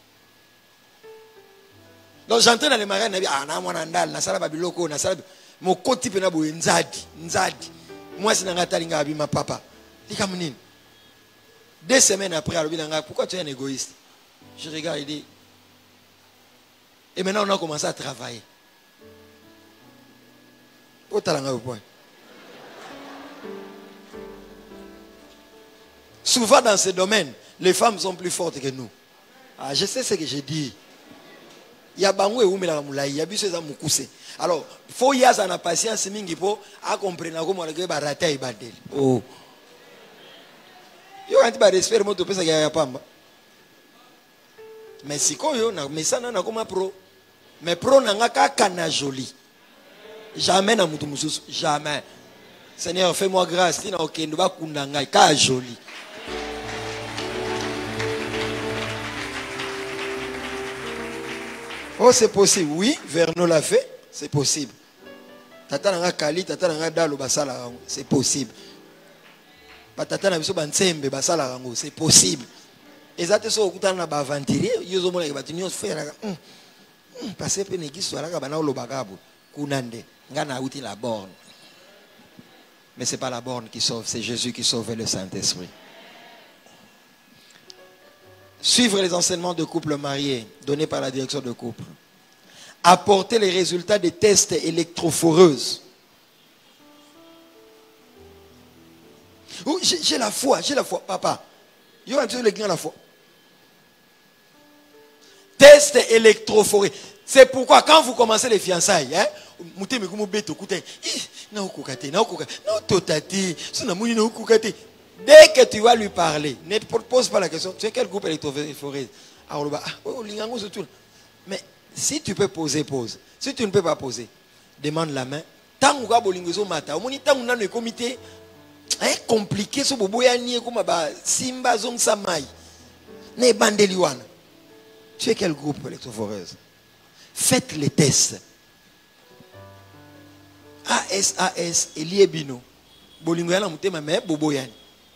Donc j'entrais dans les mariages, ah na mwana ndal, na sala babiloko, na sala mon côté pe na bo nzadi, nzadi. Moi c'est nanga talinga abi ma papa. Lika munini. Deux semaines après, alors nanga, pourquoi tu es un égoïste? Je regarde, il dit. Et maintenant on a commencé à travailler. Au talanga au point. Souvent dans ce domaine, les femmes sont plus fortes que nous. Ah, je sais ce que j'ai dit. Il y a bangou et oumela moulaï, il y a biso za mukuse. Alors, faut y avoir la patience mingi po a comprendre comment le gars rata et badel. Oh. Yo anti ba respect mo to pesa ya pamba. Mais si ko yo na mesana na koma pro. Mais pro na ngaka kana joli. Jamais na mutu mususu, jamais. Seigneur, fais-moi grâce, tina okendo ba kunda ngai ka joli. Oh, c'est possible. Oui, Vernon l'a fait. C'est possible. Tata nanga kali, tata nanga dalo basala rango. C'est possible. Tata na biso bansembe basala rango. C'est possible. Ezate so okutana na ba ventilier, yozo mona ba tinyo faire. Hum. Passer pe negi so ala ka bana lo bagabu. Kunande. Ngana uti la borne. Mais c'est pas la borne qui sauve, c'est Jésus qui sauve le Saint-Esprit. Suivre les enseignements de couple marié donnés par la direction de couple. Apporter les résultats des tests électrophoreuses. Oh, j'ai la foi, j'ai la foi, papa. Il y a la foi. Test électrophoré. C'est pourquoi quand vous commencez les fiançailles, hein, dès que tu vas lui parler, ne pose pas la question, tu sais quel groupe électrophoré? Mais si tu peux poser, pose. Si tu ne peux pas poser, demande la main. Tant que tu as mata, au moins tant que tu as comité, est compliqué ce bobo ya ni comme ba simba zong samai. Ne bandeliwana. Tu es quel groupe électrophoreuse? Faites les tests. A S A S Eliebino. Bolingo yana mutema me bobo yani.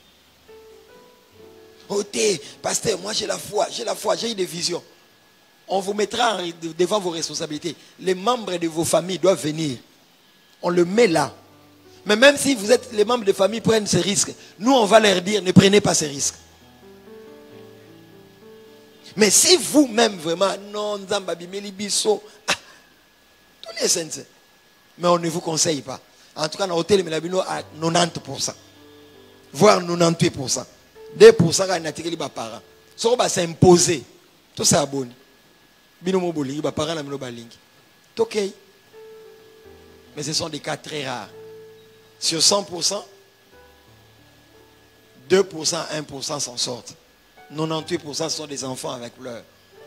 Oté, pasteur, moi j'ai la foi, j'ai la foi, j'ai eu des visions. On vous mettra devant vos responsabilités. Les membres de vos familles doivent venir. On le met là. Mais même si vous êtes les membres de famille prennent ces risques, nous on va leur dire ne prenez pas ces risques. Mais si vous-même vraiment non, Nzambabi Melibiso, ah, tous les sens. Mais on ne vous conseille pas. En tout cas, dans l'hôtel Melabino à quatre-vingt-dix pour cent. Voire quatre-vingt-dix pour cent. deux pour cent quand on a tiré les parents. Ça va s'imposer. Tout ça est bon. Binomo boli, les parents na minoba lingi. C'est ok. Mais ce sont des cas très rares. Sur cent pour cent, deux pour cent, un pour cent s'en sortent. quatre-vingt-dix pour cent sont des enfants avec pleurs.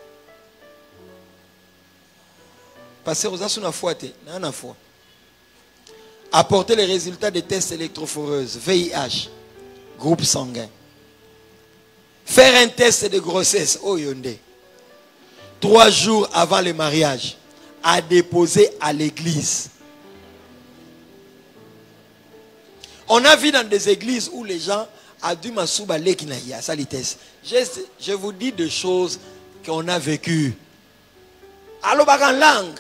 Parce que vous avez une foi, une foi. Apporter les résultats des tests électrophoreuses, V I H, groupe sanguin. Faire un test de grossesse, oh yonde. Trois jours avant le mariage, à déposer à l'église. On a vu dans des églises où les gens ont dû m'assouba l'équinaïa, ça les tests. Je vous dis des choses qu'on a vécues. Alors, en langue.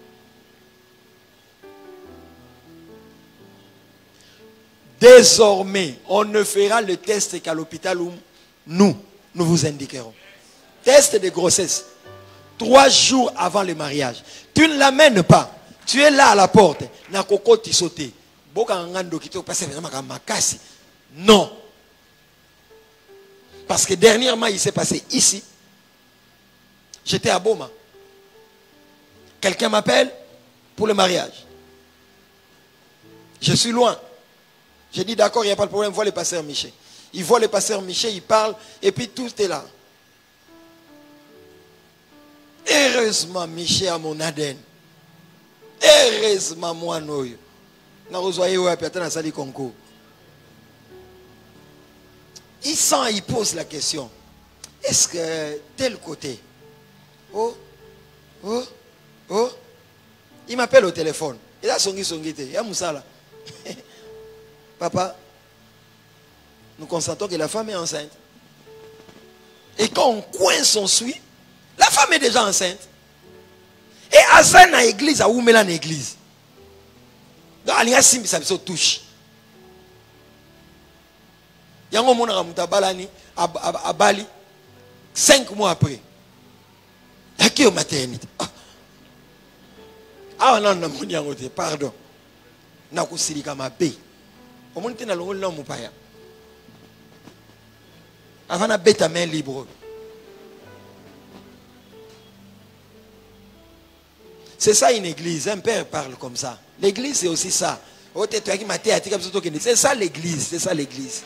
Désormais, on ne fera le test qu'à l'hôpital où nous, nous vous indiquerons. Test de grossesse. Trois jours avant le mariage. Tu ne l'amènes pas. Tu es là à la porte. Nakoko ti sauté. Non. Parce que dernièrement, il s'est passé ici. J'étais à Boma. Quelqu'un m'appelle pour le mariage. Je suis loin. J'ai dit d'accord, il n'y a pas de problème, vois le pasteur Michel. Il voit le pasteur Michel, il parle, et puis tout est là. Heureusement, Michel a mon Aden. Heureusement, moi, Noyo. N'a rejoint où après dans salle concours. Il sent, il pose la question. Est-ce que tel côté? Oh, oh, oh. Il m'appelle au téléphone. Il a son son guité. Il y a Moussala. Papa, nous constatons que la femme est enceinte. Et quand on coince son suit, la femme est déjà enceinte. Et à ça, dans l'église, à où met l'église? Donc, il y a simbi, ça se touche. Il y a un moment à Bali, cinq mois après. Il y a qui au maternité? Ah non, non, non, pardon. Je ne sais pas si au monde est dans le nom paya. Avant de bête à main libre. C'est ça une église. Un père parle comme ça. L'église c'est aussi ça. C'est ça l'église. C'est ça l'église.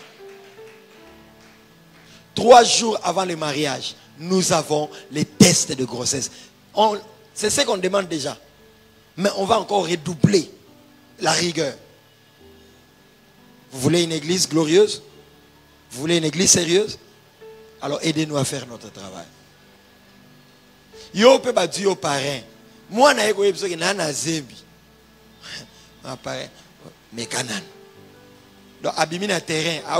Trois jours avant le mariage, nous avons les tests de grossesse. C'est ce qu'on demande déjà. Mais on va encore redoubler la rigueur. Vous voulez une église glorieuse? Vous voulez une église sérieuse? Alors aidez-nous à faire notre travail. Yo peut pas dire aux parents. Moi na eko yebso ke na na zembi. Ma parent, mais canan. Donc abimi na terrain.